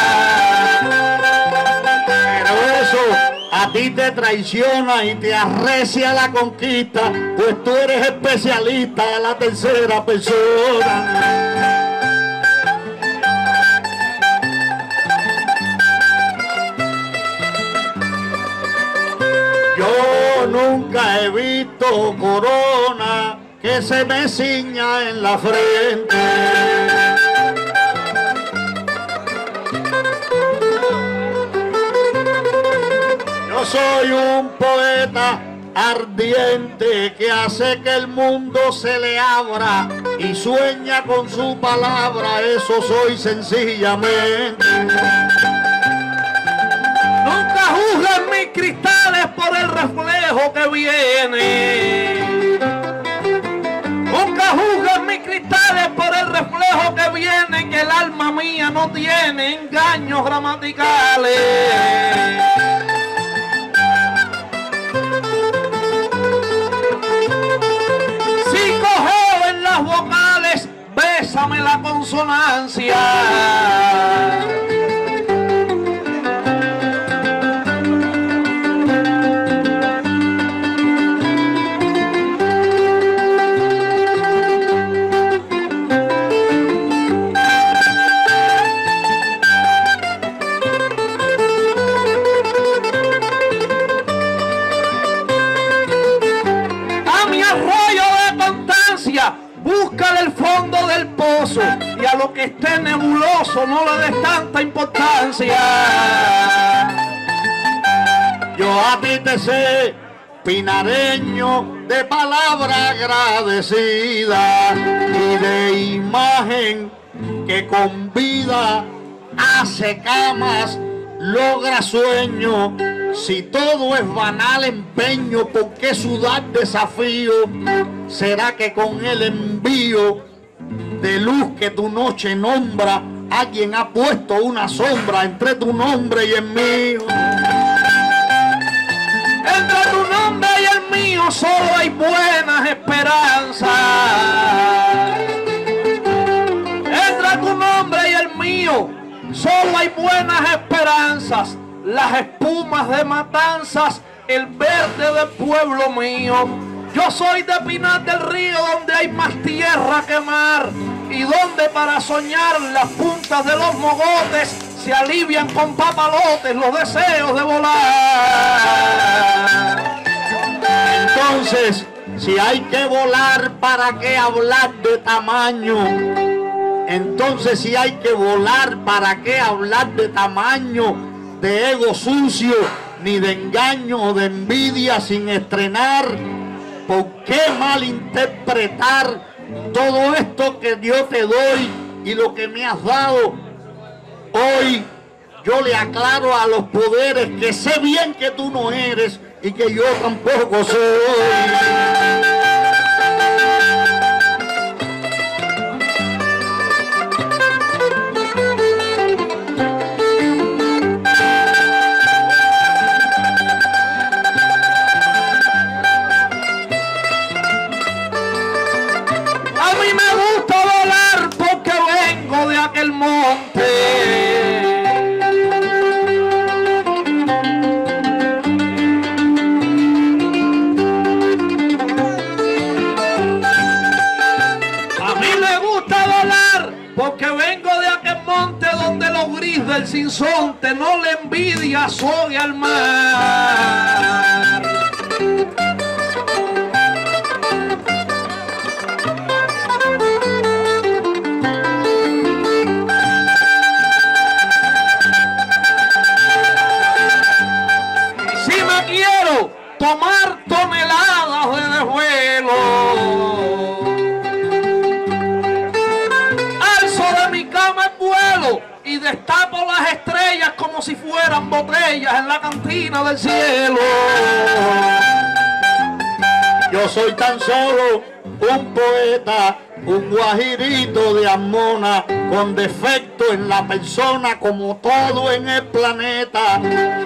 Pero eso a ti te traiciona y te arrecia la conquista, pues tú eres especialista a la tercera persona. Yo nunca he visto corona que se me ciña en la frente. Yo soy un poeta ardiente que hace que el mundo se le abra y sueña con su palabra, eso soy sencillamente. Nunca juzguen mis cristales por el reflejo que viene. Nunca juzguen mis cristales por el reflejo que viene, que el alma mía no tiene engaños gramaticales. Si cojeo en las vocales, bésame la consonancia. Búscale el fondo del pozo y a lo que esté nebuloso no le des tanta importancia. Yo a ti te sé pinareño de palabra agradecida y de imagen que con vida hace camas, logra sueño. Si todo es banal empeño, ¿por qué sudar desafío? ¿Será que con el envío de luz que tu noche nombra, alguien ha puesto una sombra entre tu nombre y el mío? Entre tu nombre y el mío solo hay buenas esperanzas. Entre tu nombre y el mío solo hay buenas esperanzas. Las espumas de matanzas, el verde del pueblo mío. Yo soy de Pinar del Río, donde hay más tierra que mar, y donde para soñar las puntas de los mogotes se alivian con papalotes los deseos de volar. Entonces, si hay que volar, ¿para qué hablar de tamaño? Entonces, si hay que volar, ¿para qué hablar de tamaño? De ego sucio, ni de engaño o de envidia sin estrenar. ¿Por qué malinterpretar todo esto que yo te doy y lo que me has dado? Hoy yo le aclaro a los poderes que sé bien que tú no eres y que yo tampoco soy. El monte. A mí me gusta volar porque vengo de aquel monte donde los gris del sinsonte no le envidia soy al mar. Tomar toneladas de desvuelo, alzo de mi cama el vuelo y destapo las estrellas como si fueran botellas en la cantina del cielo. Yo soy tan solo un poeta, un guajirito de Amona, con defecto en la persona como todo en el planeta.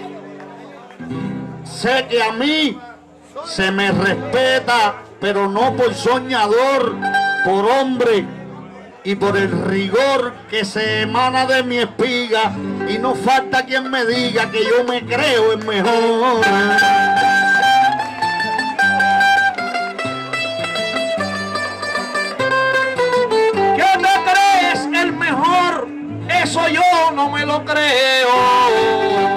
Sé que a mí se me respeta, pero no por soñador, por hombre y por el rigor que se emana de mi espiga. Y no falta quien me diga que yo me creo el mejor. ¿Qué te crees el mejor? Eso yo no me lo creo.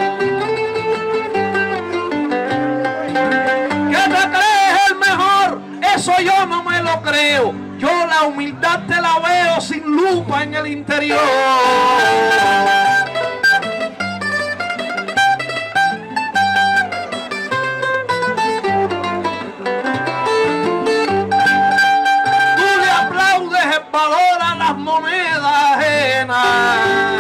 Eso yo no me lo creo. Yo la humildad te la veo sin lupa en el interior. Tú le aplaudes el valor a las monedas ajenas.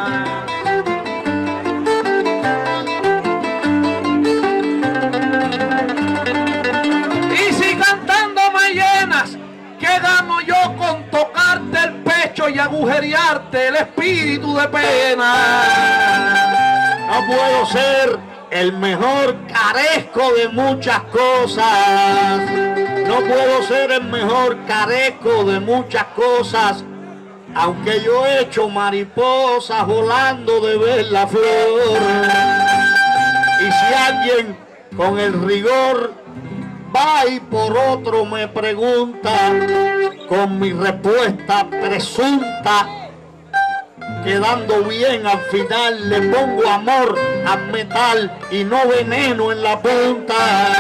¿Qué gano yo con tocarte el pecho y agujerearte el espíritu de pena? No puedo ser el mejor, carezco de muchas cosas. No puedo ser el mejor, carezco de muchas cosas. Aunque yo he hecho mariposas volando de ver la flor. Y si alguien con el rigor va y por otro me pregunta, con mi respuesta presunta, quedando bien al final, le pongo amor al metal y no veneno en la punta.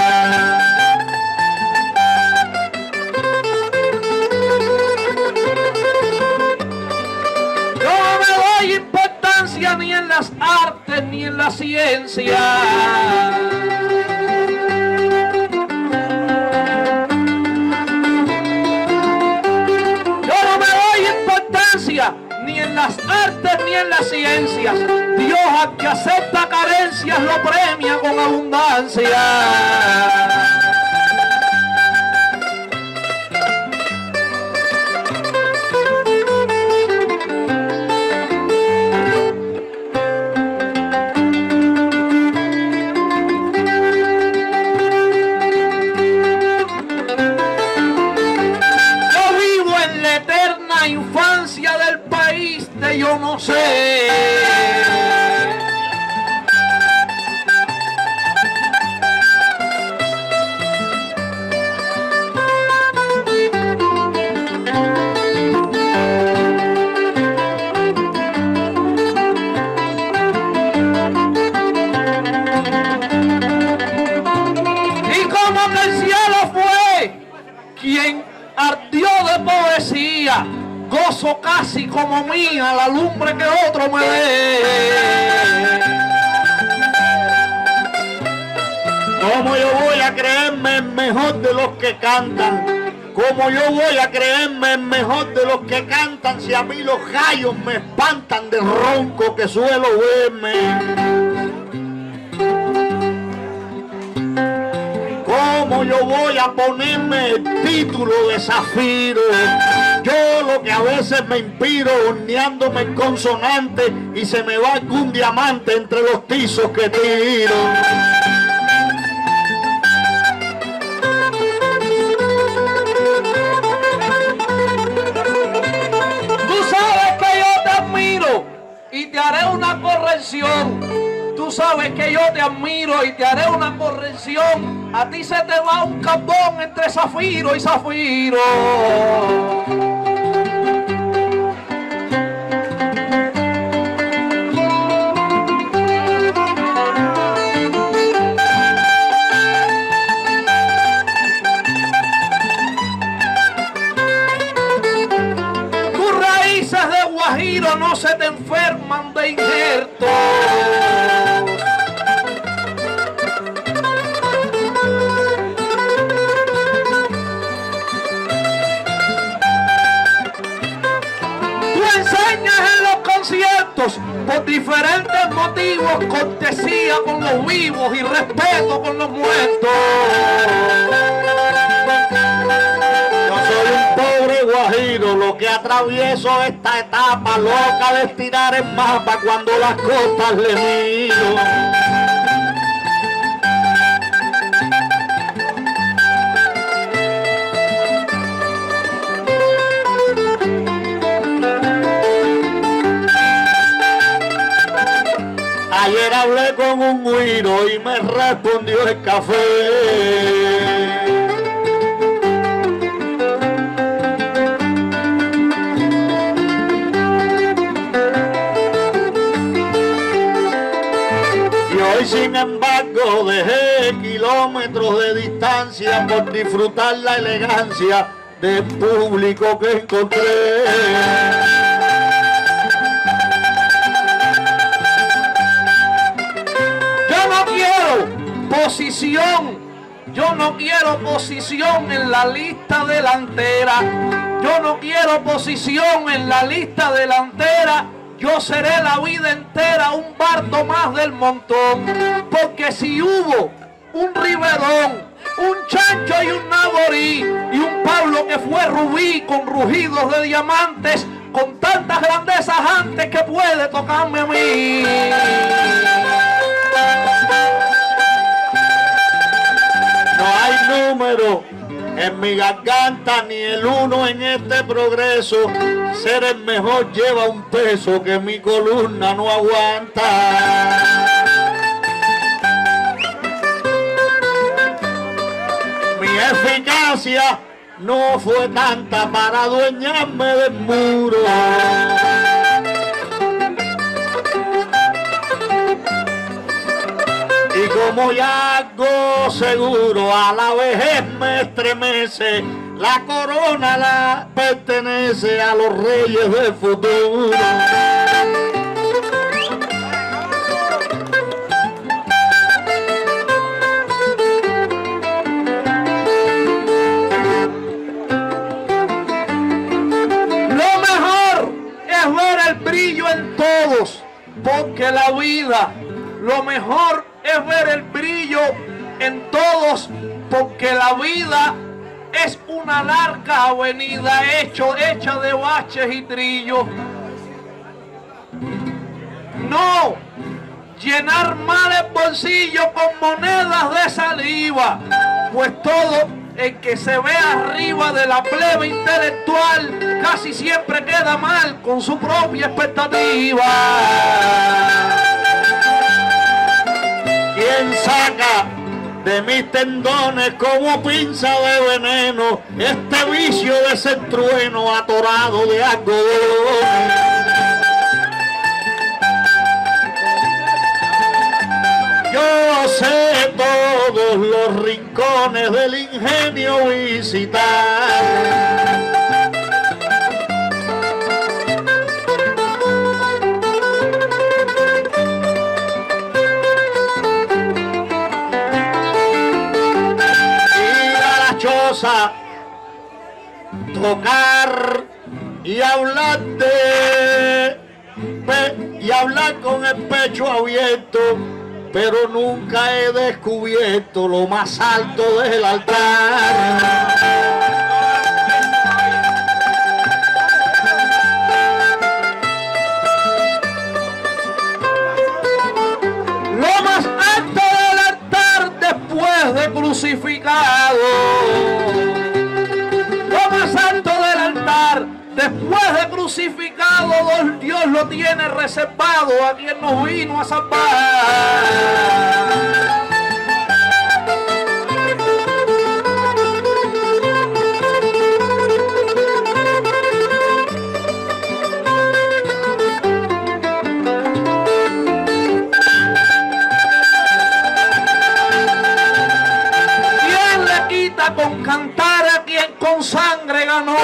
Yo no me doy importancia ni en las artes ni en la ciencia. Ni carencias. Dios al que acepta carencias lo premia con abundancia. Infancia del país de yo no sé. Y como que el cielo fue quien ardió de poesía, gozo casi como mía la lumbre que otro me dé. Como yo voy a creerme el mejor de los que cantan, como yo voy a creerme el mejor de los que cantan, si a mí los gallos me espantan del ronco que suelo verme. Como yo voy a ponerme el título de zafiro, yo lo que a veces me inspiro horneándome en consonante y se me va algún diamante entre los tizos que tiro. Tú sabes que yo te admiro y te haré una corrección. Tú sabes que yo te admiro y te haré una corrección. A ti se te va un carbón entre zafiro y zafiro. Tus raíces de guajiro no se te enferman de injerto. Enseñas en los conciertos por diferentes motivos, cortesía con los vivos y respeto con los muertos. Yo soy un pobre guajiro, lo que atravieso esta etapa loca de estirar el mapa cuando las costas le miro. Ayer hablé con un güiro y me respondió el café. Y hoy sin embargo dejé kilómetros de distancia por disfrutar la elegancia del público que encontré. Posición, yo no quiero posición en la lista delantera, yo no quiero posición en la lista delantera, yo seré la vida entera un bardo más del montón, porque si hubo un Riverón, un Chancho y un Naborí y un Pablo que fue rubí con rugidos de diamantes, con tantas grandezas antes que puede tocarme a mí. No hay número en mi garganta ni el uno en este progreso. Ser el mejor lleva un peso que mi columna no aguanta. Mi eficacia no fue tanta para adueñarme del muro. Y como ya algo seguro a la vejez me estremece, la corona la pertenece a los reyes del futuro. Lo mejor es ver el brillo en todos, que la vida, lo mejor es ver el brillo en todos, porque la vida es una larga avenida hecho, hecha de baches y trillos. No llenar mal el bolsillo con monedas de saliva, pues todo el que se ve arriba de la plebe intelectual casi siempre queda mal con su propia expectativa. ¿Quién saca de mis tendones como pinza de veneno este vicio de ese trueno atorado de algodón? Yo sé todos los rincones del ingenio visitar. Ir a la choza, tocar y hablar de pe- y hablar con el pecho abierto, pero nunca he descubierto lo más alto del altar. Lo más alto del altar después de crucificado. Lo más alto del altar después de crucificado, Dios lo tiene reservado a quien nos vino a salvar. ¿Quién le quita con cantar a quien con sangre ganó?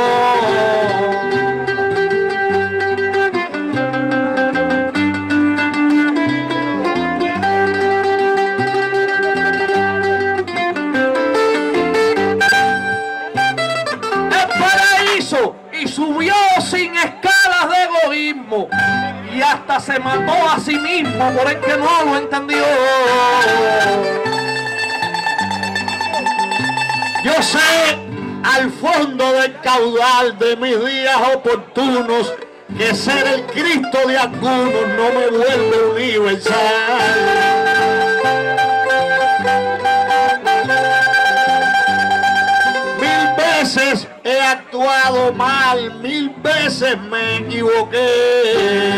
Y subió sin escalas de egoísmo y hasta se mató a sí mismo por el que no lo entendió. Yo sé al fondo del caudal de mis días oportunos que ser el Cristo de algunos no me vuelve universal. He actuado mal, mil veces me equivoqué.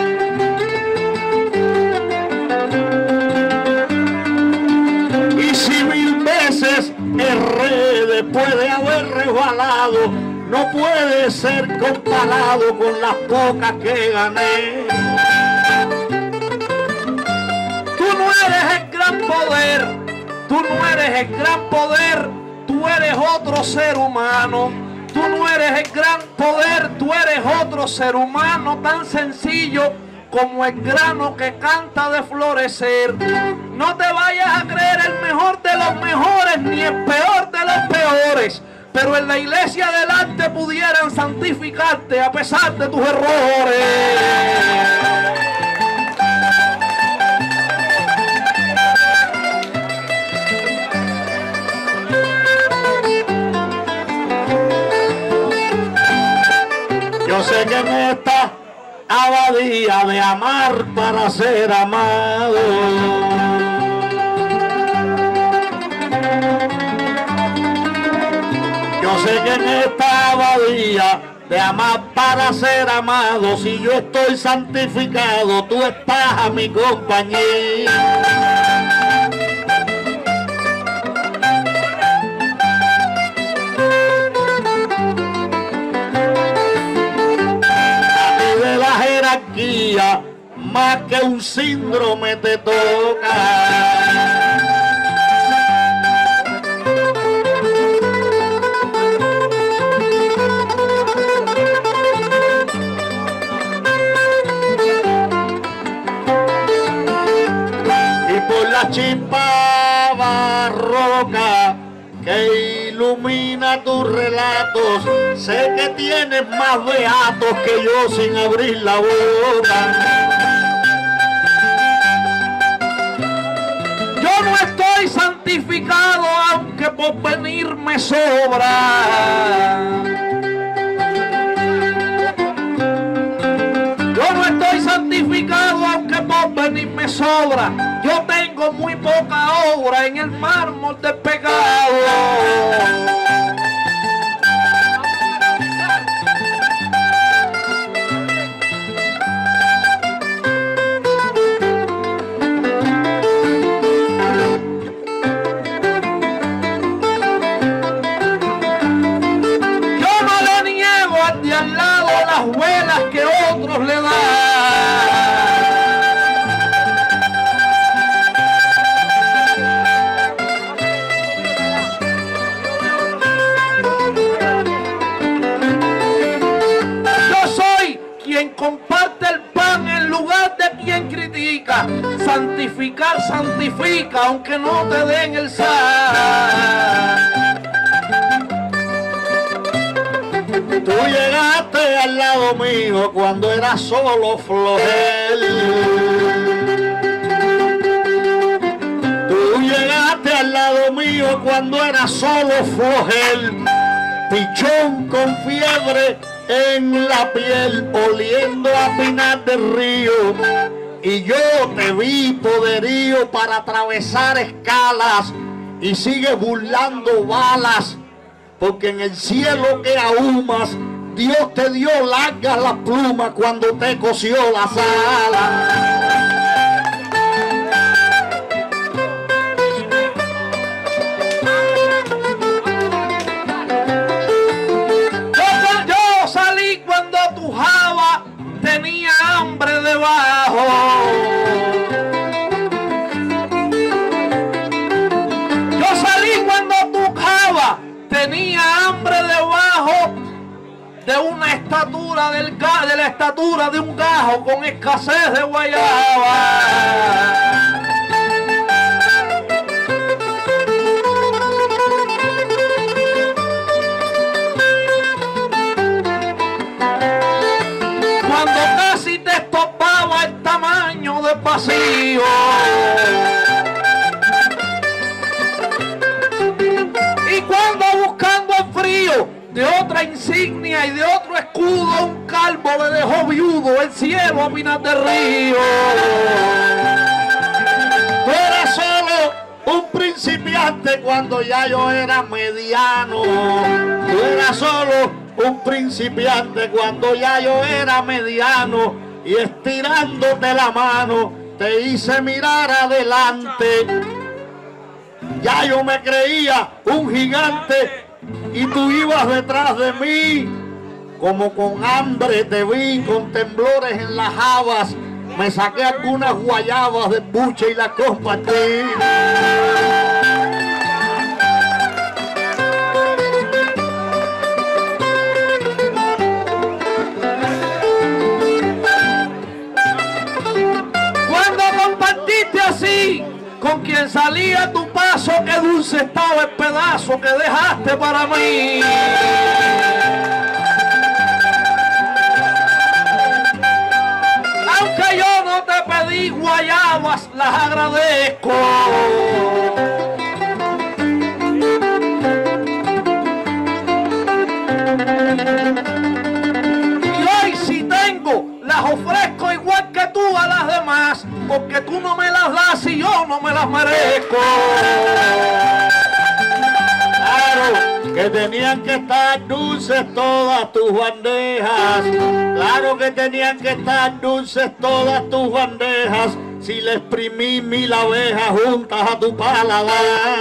Y si mil veces erré después de haber resbalado, no puede ser comparado con las pocas que gané. Tú no eres el gran poder, tú no eres el gran poder. Tú eres otro ser humano, tú no eres el gran poder, tú eres otro ser humano tan sencillo como el grano que canta de florecer. No te vayas a creer el mejor de los mejores ni el peor de los peores, pero en la iglesia del arte pudieran santificarte a pesar de tus errores. Yo sé que en esta abadía de amar para ser amado, yo sé que en esta abadía de amar para ser amado, si yo estoy santificado, tú estás a mi compañía. Más que un síndrome te toca. Y por la chispa barroca que ilumina tus relatos, sé que tienes más beatos que yo sin abrir la boca. no estoy santificado, aunque por venir me sobra. Yo no estoy santificado, aunque por venir me sobra. Yo tengo muy poca obra en el mármol del pecado. Vuelas que otros le dan. Yo soy quien comparte el pan en lugar de quien critica. Santificar santifica aunque no te den el sal. Tú llegaste al lado mío cuando era solo flojel. Tú llegaste al lado mío cuando era solo flojel. Pichón con fiebre en la piel, oliendo a pinar del río. Y yo te vi poderío para atravesar escalas y sigues burlando balas. Porque en el cielo que ahumas, Dios te dio largas las plumas cuando te cosió las alas. Yo, yo salí cuando tu java tenía hambre debajo. Yo salí cuando tu java tenía hambre debajo de una estatura del ga, de la estatura de un gajo con escasez de guayaba. Cuando casi te topaba el tamaño del vacío. Y cuando buscando el frío de otra insignia y de otro escudo, un calvo le dejó viudo el cielo a pinar del río. Tú eras solo un principiante cuando ya yo era mediano. Tú eras solo un principiante cuando ya yo era mediano. Y estirándote la mano te hice mirar adelante. Ya yo me creía un gigante y tú ibas detrás de mí. Como con hambre te vi, con temblores en las habas. Me saqué algunas guayabas de buche y las compartí. Cuando compartiste así con quien salía a tu paso, qué dulce estaba el pedazo que dejaste para mí. Aunque yo no te pedí guayabas, las agradezco. Y hoy si tengo, las ofrezco igual que tú a las demás, porque tú no me las das y yo no me las merezco. Claro que tenían que estar dulces todas tus bandejas. Claro que tenían que estar dulces todas tus bandejas. Si le exprimí mil abejas juntas a tu paladar.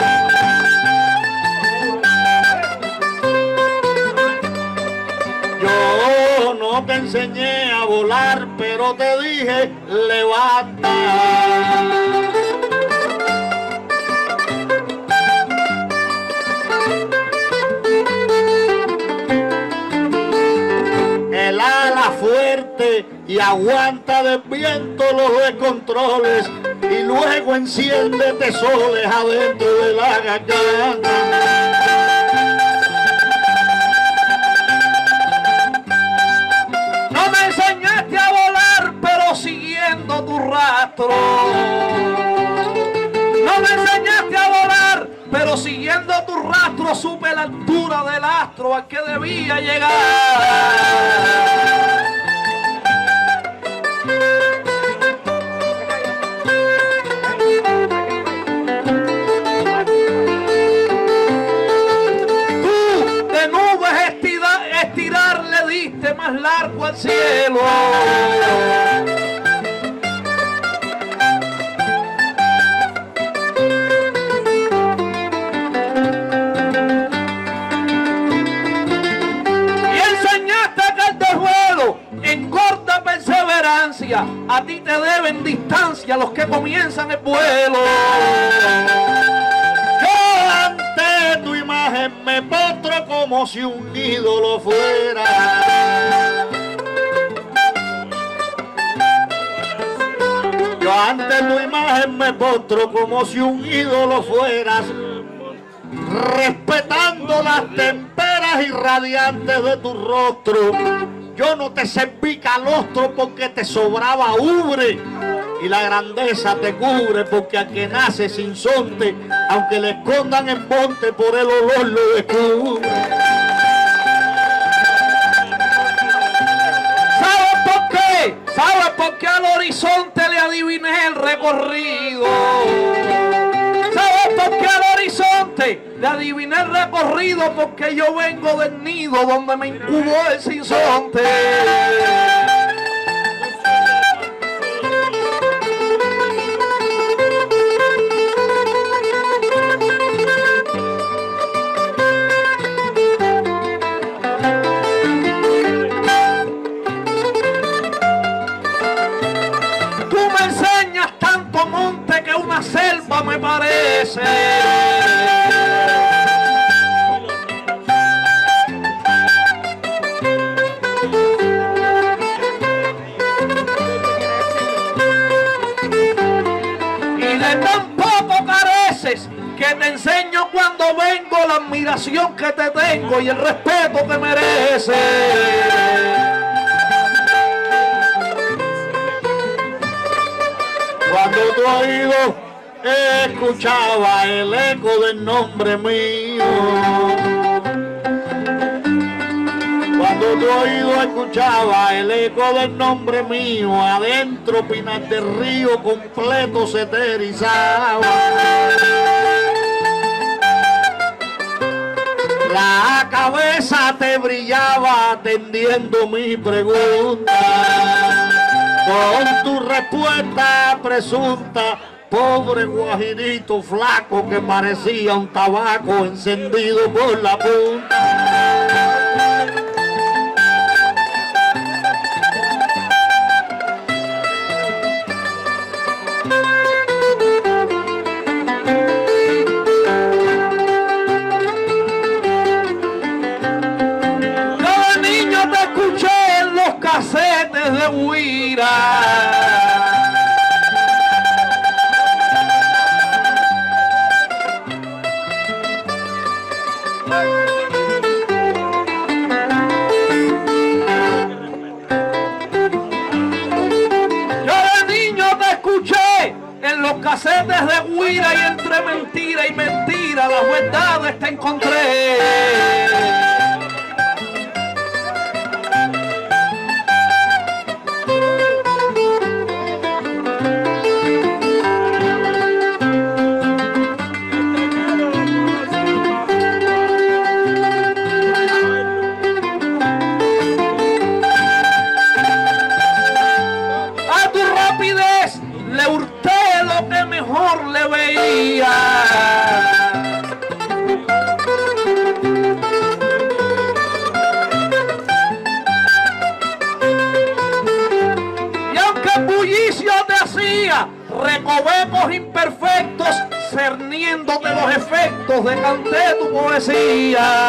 Yo no te enseñé a volar, pero te dije levanta. El ala fuerte y aguanta del viento los descontroles y luego enciéndete soles adentro de la garganta. No me enseñaste a volar, pero siguiendo tu rastro. No Siguiendo tu rastro supe la altura del astro al que debía llegar. Tú de nubes estirar, estirar le diste más largo al cielo. A ti te deben distancia los que comienzan el vuelo. Yo ante tu imagen me postro como si un ídolo fuera. Yo ante tu imagen me postro como si un ídolo fueras, respetando las temperas irradiantes de tu rostro. Yo no te serví calostro porque te sobraba ubre, y la grandeza te cubre porque a que nace sin sonte, aunque le escondan en monte, por el olor lo descubre. ¿Sabes por qué? ¿Sabes por qué al horizonte le adiviné el recorrido? ¿Sabes por qué al horizonte le adiviné el recorrido? Porque yo vengo del nido donde me incubó el sinsonte. Tú me enseñas tanto monte que una selva me parece. Y de tan poco careces que te enseño cuando vengo la admiración que te tengo y el respeto que mereces. Cuando tu oído escuchaba el eco del nombre mío, cuando tu oído escuchaba el eco del nombre mío, adentro Pinar del Río completo se te erizaba. La cabeza te brillaba atendiendo mi pregunta, con tu respuesta presunta, pobre guajirito flaco que parecía un tabaco encendido por la punta. Cada niño te escuché en los casetes de Huira. En los casetes de Huira, y entre mentira y mentira las verdades te encontré. A tu rapidez le hurté lo que mejor le veía. Y aunque el bullicio te hacía recovecos imperfectos, cerniéndote los efectos, decanté tu poesía.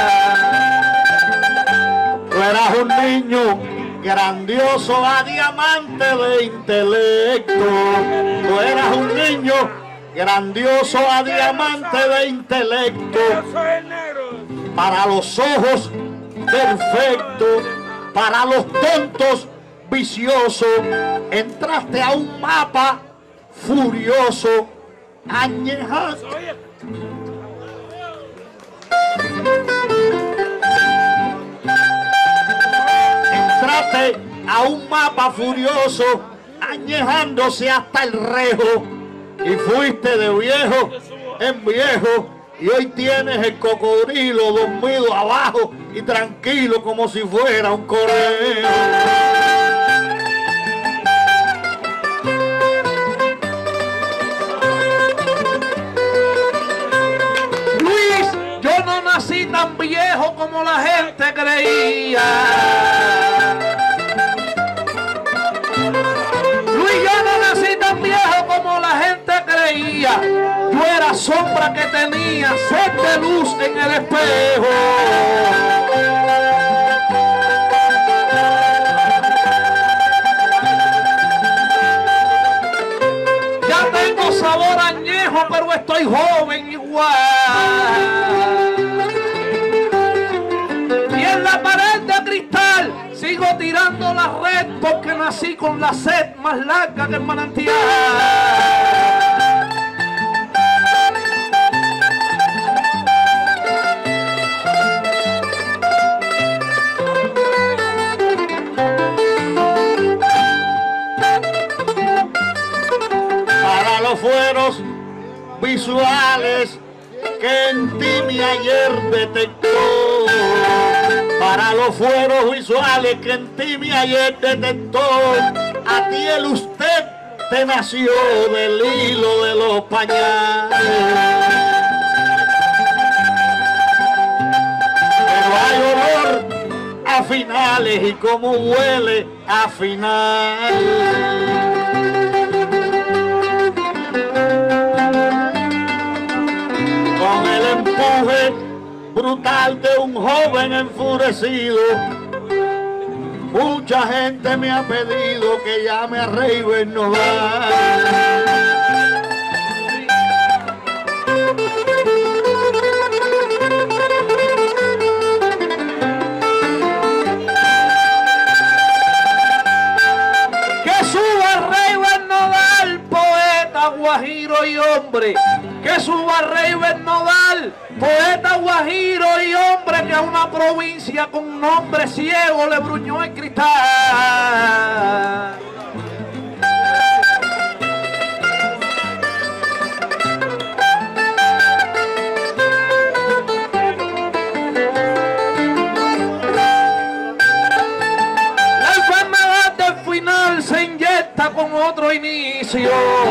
Tú eras un niño grandioso a diamante de intelecto. Tú eras un niño grandioso a diamante de intelecto. Para los ojos perfecto, para los tontos vicioso, entraste a un mapa furioso, añejaste. a un mapa furioso, añejándose hasta el rejo. Y fuiste de viejo en viejo, y hoy tienes el cocodrilo dormido abajo y tranquilo como si fuera un conejo. Luis, yo no nací tan viejo como la gente creía. Luis, yo no nací tan viejo como la gente creía. Yo era sombra que tenía sed de luz en el espejo. Ya tengo sabor añejo, pero estoy joven igual. Y en la pared de cristal sigo tirando la red, porque nací con la sed más larga que el manantial. Para los fueros visuales que en ti mi ayer detectó, para los fueros visuales que en ti mi ayer detectó, a ti el usted te nació del hilo de los pañales. Pero hay olor a finales y como huele a final. Con el empuje brutal de un joven enfurecido, mucha gente me ha pedido que llame a Reiber Nodal. Que suba Reiber Nodal, poeta, guajiro y hombre. Que suba Reiber Nodal, poeta, guajiro y hombre, que a una provincia con nombre ciego le bruñó el cristal. La enfermedad del final se inyecta con otro inicio.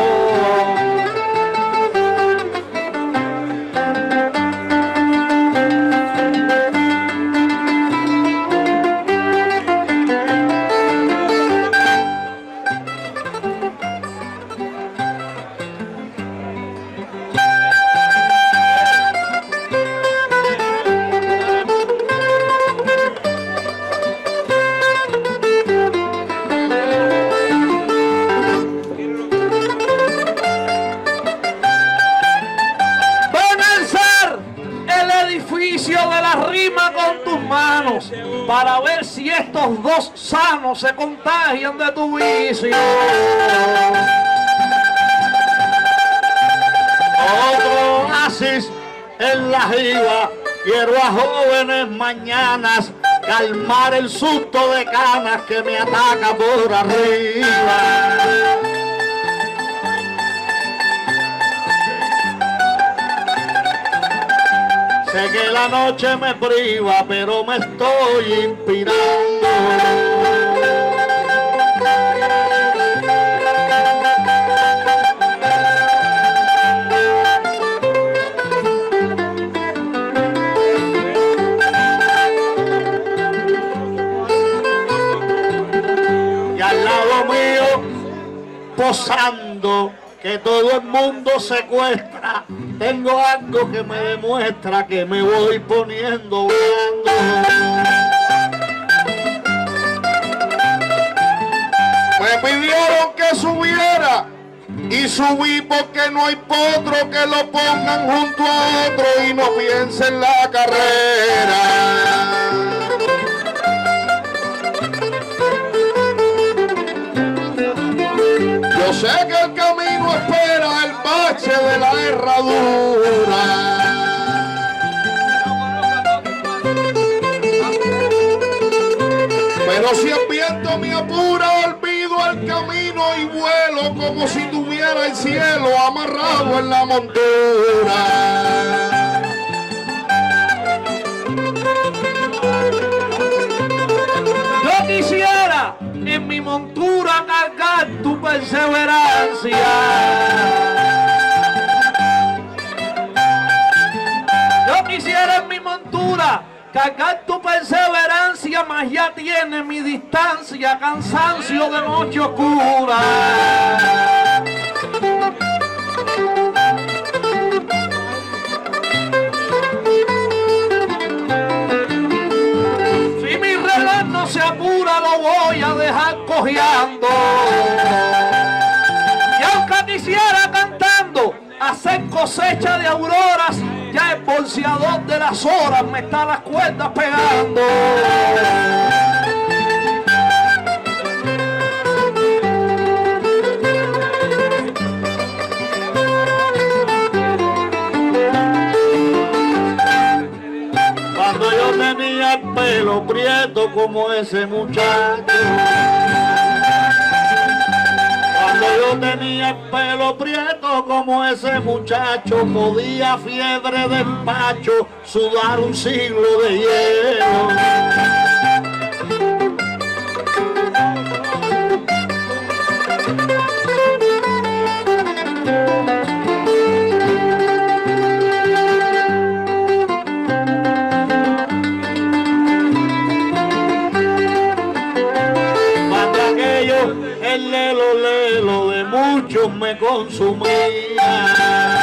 De la rima con tus manos, para ver si estos dos sanos se contagian de tu vicio. Otro oasis en la jiba, quiero a jóvenes mañanas calmar el susto de canas que me ataca por arriba. Sé que la noche me priva, pero me estoy inspirando. Y al lado mío, posando, que todo el mundo secuestra, tengo algo que me demuestra que me voy poniendo blando. Me pidieron que subiera y subí porque no hay potro que lo pongan junto a otro y no piense en la carrera. Yo sé que el camino espera el bache de la herradura, pero Pero si el viento me apura, olvido el camino y vuelo como si tuviera el cielo amarrado en la montura. Yo quisiera en mi montura cargar tu perseverancia. Yo quisiera en mi montura cargar tu perseverancia, mas ya tiene mi distancia, cansancio de noche oscura. Si mi reloj no se apura, lo voy a dejar cojeando. Y aunque quisiera cantando hacer cosecha de auroras, ya el bolseador de las horas me está las cuerdas pegando. Cuando yo tenía el pelo prieto como ese muchacho, cuando yo tenía el pelo prieto como ese muchacho, podía fiebre de empacho sudar un siglo de hielo. Cuando aquello, el lelo lelo de muchos me consumía.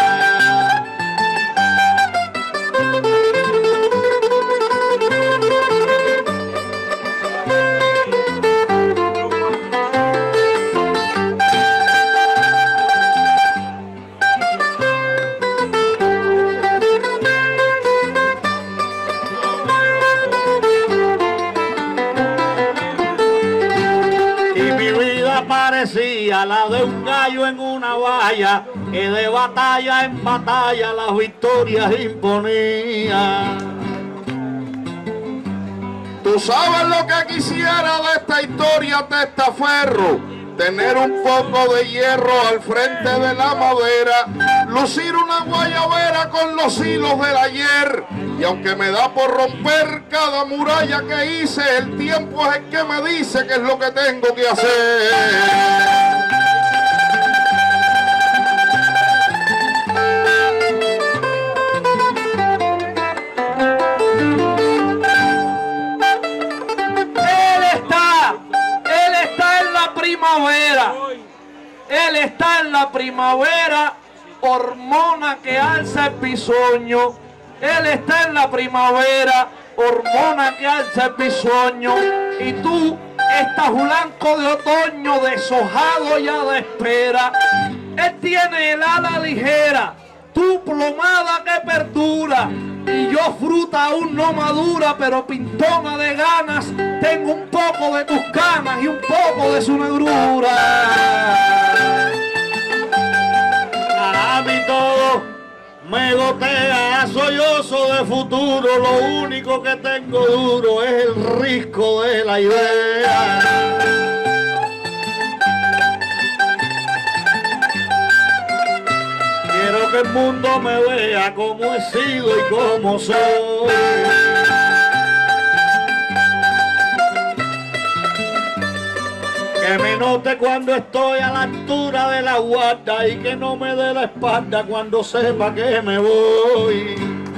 Parecía la de un gallo en una valla, que de batalla en batalla las victorias imponía. Tú sabes lo que quisiera de esta historia, testaferro, tener un poco de hierro al frente de la madera, lucir una guayabera con los hilos del ayer, y aunque me da por romper cada muralla que hice, el tiempo es el que me dice qué es lo que tengo que hacer. Él está, él está en la primavera, él está en la primavera, hormona que alza el bisoño. Él está en la primavera, hormona que alza el bisoño, y tú estás blanco de otoño, deshojado ya de espera. Él tiene el ala ligera, tú plomada que perdura, y yo fruta aún no madura, pero pintona de ganas, tengo un poco de tus canas y un poco de su negrura. A mí todo me gotea sollozo de futuro, lo único que tengo duro es el risco de la idea. Quiero que el mundo me vea como he sido y como soy. Que me note cuando estoy a la altura de la guarda y que no me dé la espalda cuando sepa que me voy.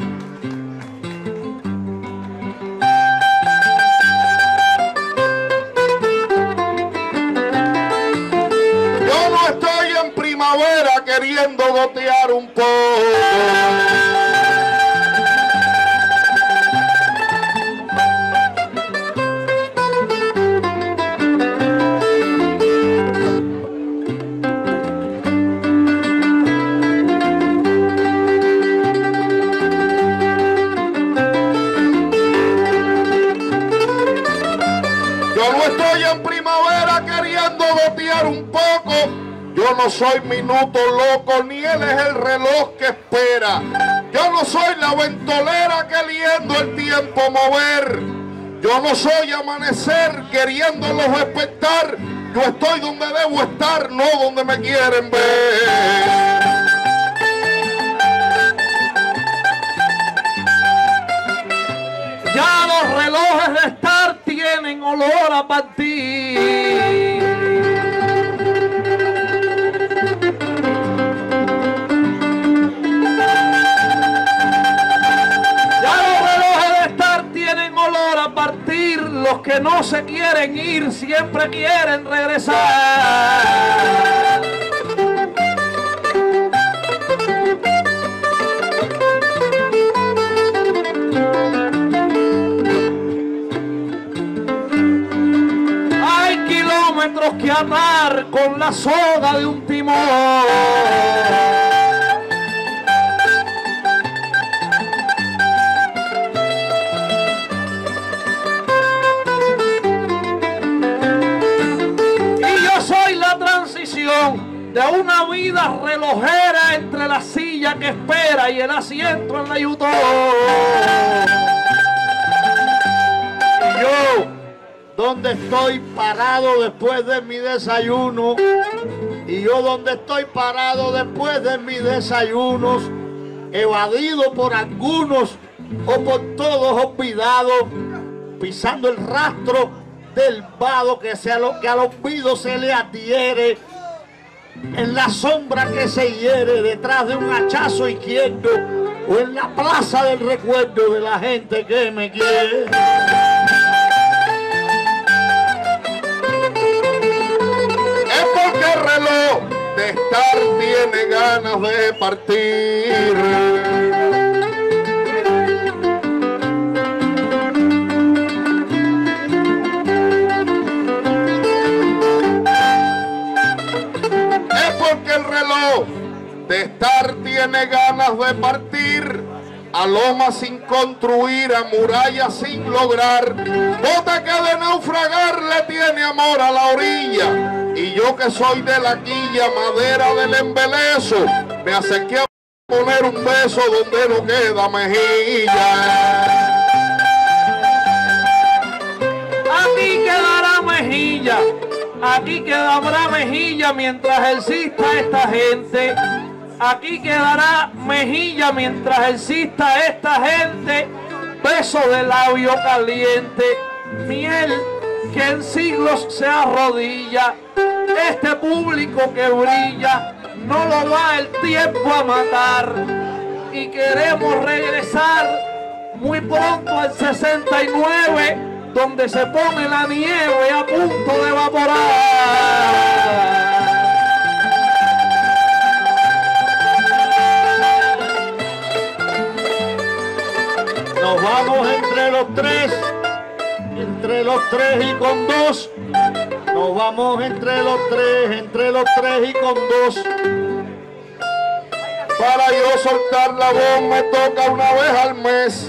Yo no estoy en primavera queriendo gotear un poco. Un poco, yo no soy minuto loco, ni él es el reloj que espera. Yo no soy la ventolera queriendo el tiempo mover. Yo no soy amanecer queriéndolos despertar. Yo estoy donde debo estar, no donde me quieren ver. Ya los relojes de estar tienen olor a partir. Ya los relojes de estar tienen olor a partir. Los que no se quieren ir siempre quieren regresar. Que atar con la soga de un timón. Y yo soy la transición de una vida relojera entre la silla que espera y el asiento en la yutón. Y yo, donde estoy parado después de mi desayuno, y yo donde estoy parado después de mis desayunos, evadido por algunos o por todos olvidados, pisando el rastro del vado que, se a lo, que al olvido se le adhiere, en la sombra que se hiere detrás de un hachazo izquierdo, o en la plaza del recuerdo de la gente que me quiere. El reloj de estar tiene ganas de partir. Es porque el reloj de estar tiene ganas de partir. A lomas sin construir, a murallas sin lograr. Bote que de naufragar le tiene amor a la orilla. Y yo que soy de la quilla, madera del embeleso, me acerqué a poner un beso donde no queda mejilla. Aquí quedará mejilla, aquí quedará mejilla mientras exista esta gente. Aquí quedará mejilla mientras exista esta gente. Beso de labio caliente, miel que en siglos se arrodilla. Este público que brilla no lo va el tiempo a matar. Y queremos regresar muy pronto al sesenta y nueve, donde se pone la nieve a punto de evaporar. Nos vamos entre los tres, entre los tres y con dos. Nos vamos entre los tres, entre los tres y con dos. Para yo soltar la voz me toca una vez al mes.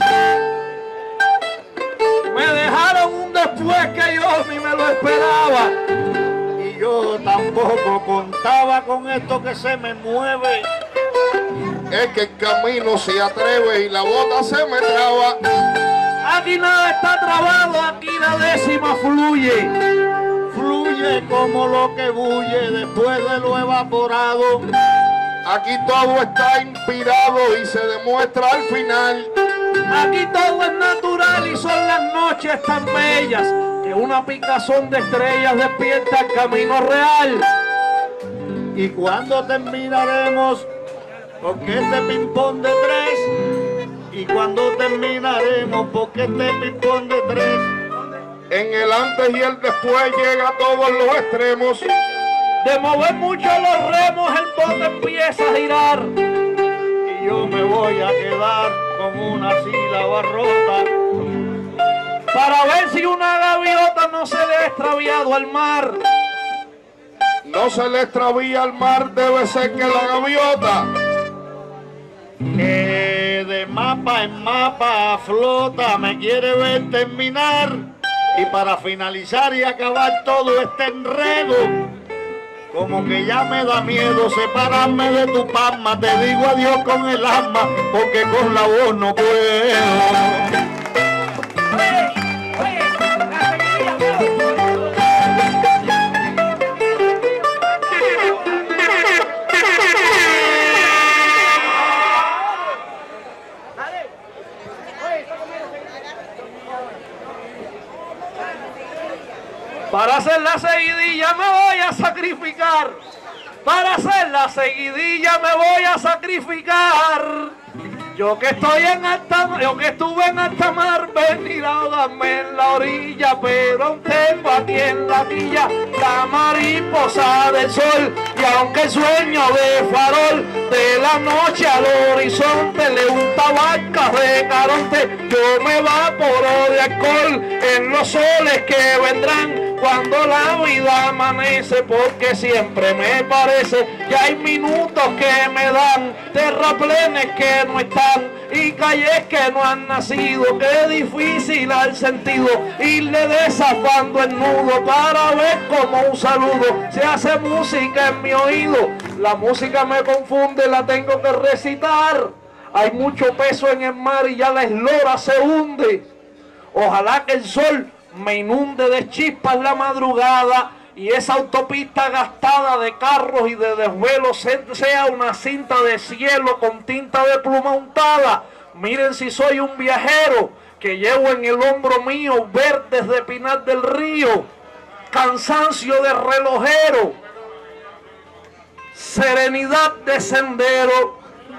Me dejaron un después que yo ni me lo esperaba. Y yo tampoco contaba con esto que se me mueve. Es que el camino se atreve y la bota se me traba. Aquí nada está trabado, aquí la décima fluye. Fluye como lo que bulle después de lo evaporado. Aquí todo está inspirado y se demuestra al final. Aquí todo es natural y son las noches tan bellas que una picazón de estrellas despierta el camino real. ¿Y cuándo terminaremos? Porque este ping-pong de tres. ¿Y cuándo terminaremos? Porque este ping-pong de tres. En el antes y el después llega a todos los extremos. De mover mucho los remos el bote empieza a girar. Y yo me voy a quedar con una sílaba rota. Para ver si una gaviota no se le ha extraviado al mar. No se le extravía al mar, debe ser que la gaviota, que de mapa en mapa flota, me quiere ver terminar. Y para finalizar y acabar todo este enredo, como que ya me da miedo separarme de tu palma. Te digo adiós con el alma, porque con la voz no puedo. Oye, oye. Para hacer la seguidilla me voy a sacrificar. Para hacer la seguidilla me voy a sacrificar. Yo que estoy en alta, yo que estuve en alta mar, venir a ahogarme en la orilla, pero tengo aquí en la quilla la mariposa del sol. Y aunque el sueño de farol de la noche al horizonte le unta barcas de caronte, yo me evaporo de alcohol en los soles que vendrán cuando la vida amanece, porque siempre me parece que hay minutos que me dan terraplenes que no están y calles que no han nacido. Qué difícil al sentido irle desafando el nudo para ver como un saludo se hace música en mi oído. La música me confunde, la tengo que recitar. Hay mucho peso en el mar y ya la eslora se hunde. Ojalá que el sol me inunde de chispas la madrugada y esa autopista gastada de carros y de desvelos sea una cinta de cielo con tinta de pluma untada. Miren si soy un viajero que llevo en el hombro mío verdes de Pinar del Río, cansancio de relojero, serenidad de sendero,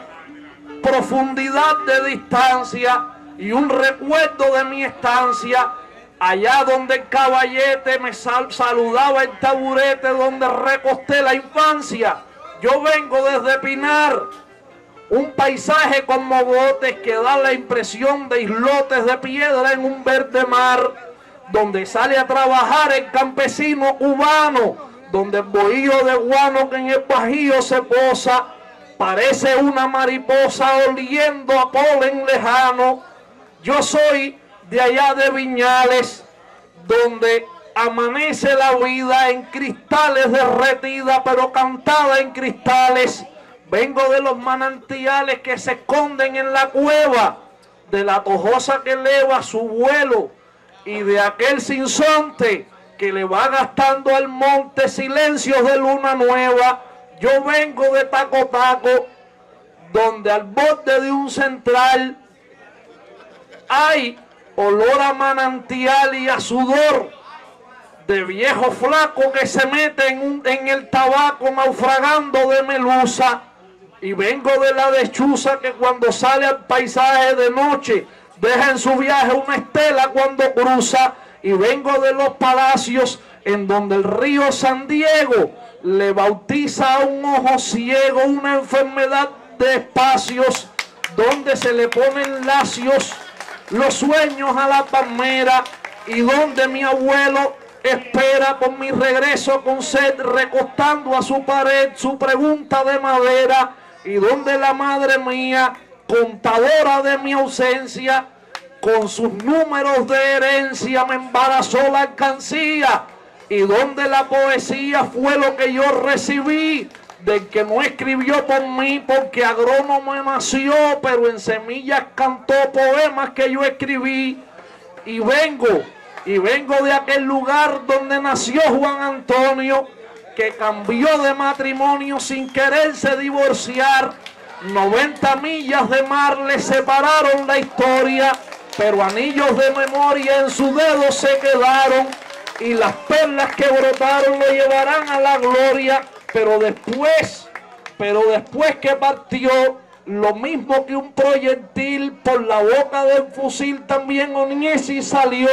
profundidad de distancia y un recuerdo de mi estancia allá donde el caballete me sal saludaba el taburete donde recosté la infancia. Yo vengo desde Pinar, un paisaje con mogotes que da la impresión de islotes de piedra en un verde mar, donde sale a trabajar el campesino cubano, donde el bohío de guano que en el bajío se posa parece una mariposa oliendo a polen lejano. Yo soy de allá de Viñales, donde amanece la vida en cristales derretida, pero cantada en cristales. Vengo de los manantiales que se esconden en la cueva, de la tojosa que eleva su vuelo y de aquel sinsonte que le va gastando al monte silencios de luna nueva. Yo vengo de Taco Taco, donde al borde de un central hay olor a manantial y a sudor de viejo flaco que se mete en, un, en el tabaco naufragando de melusa. Y vengo de la lechuza que cuando sale al paisaje de noche deja en su viaje una estela cuando cruza. Y vengo de los palacios en donde el río San Diego le bautiza a un ojo ciego una enfermedad de espacios, donde se le ponen lacios los sueños a la palmera y donde mi abuelo espera por mi regreso con sed recostando a su pared su pregunta de madera, y donde la madre mía, contadora de mi ausencia, con sus números de herencia me embarazó la alcancía, y donde la poesía fue lo que yo recibí del que no escribió por mí, porque agrónomo nació, pero en semillas cantó poemas que yo escribí. Y vengo, y vengo de aquel lugar donde nació Juan Antonio, que cambió de matrimonio sin quererse divorciar. noventa millas de mar le separaron la historia, pero anillos de memoria en su dedo se quedaron, y las perlas que brotaron lo llevarán a la gloria. Pero después, pero después que partió, lo mismo que un proyectil por la boca del fusil, también Oniesi salió.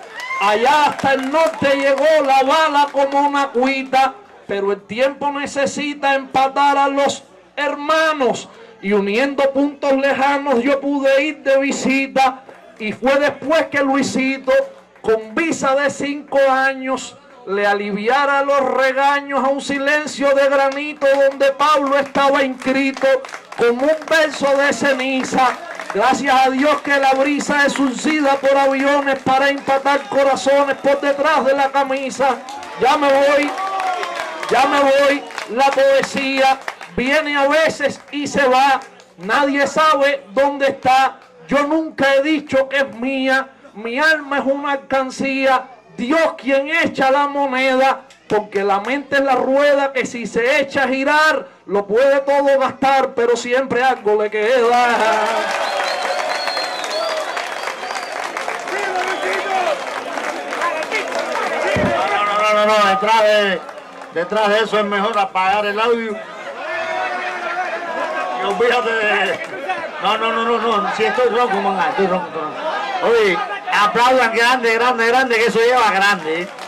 Allá hasta el norte llegó la bala como una cuita, pero el tiempo necesita empatar a los hermanos, y uniendo puntos lejanos yo pude ir de visita. Y fue después que Luisito, con visa de cinco años, le aliviara los regaños a un silencio de granito donde Pablo estaba inscrito como un verso de ceniza. Gracias a Dios que la brisa es surcida por aviones para empatar corazones por detrás de la camisa. Ya me voy, ya me voy. La poesía viene a veces y se va. Nadie sabe dónde está. Yo nunca he dicho que es mía. Mi alma es una alcancía. Dios quien echa la moneda, porque la mente es la rueda que si se echa a girar lo puede todo gastar, pero siempre algo le queda. No, no, no, detrás de, detrás de eso es mejor apagar el audio. Y olvídate de... No, no, no, no, no, si estoy ronco, manga, estoy ronco. Oye, aplaudan grande, grande, grande, que eso lleva grande, ¿eh?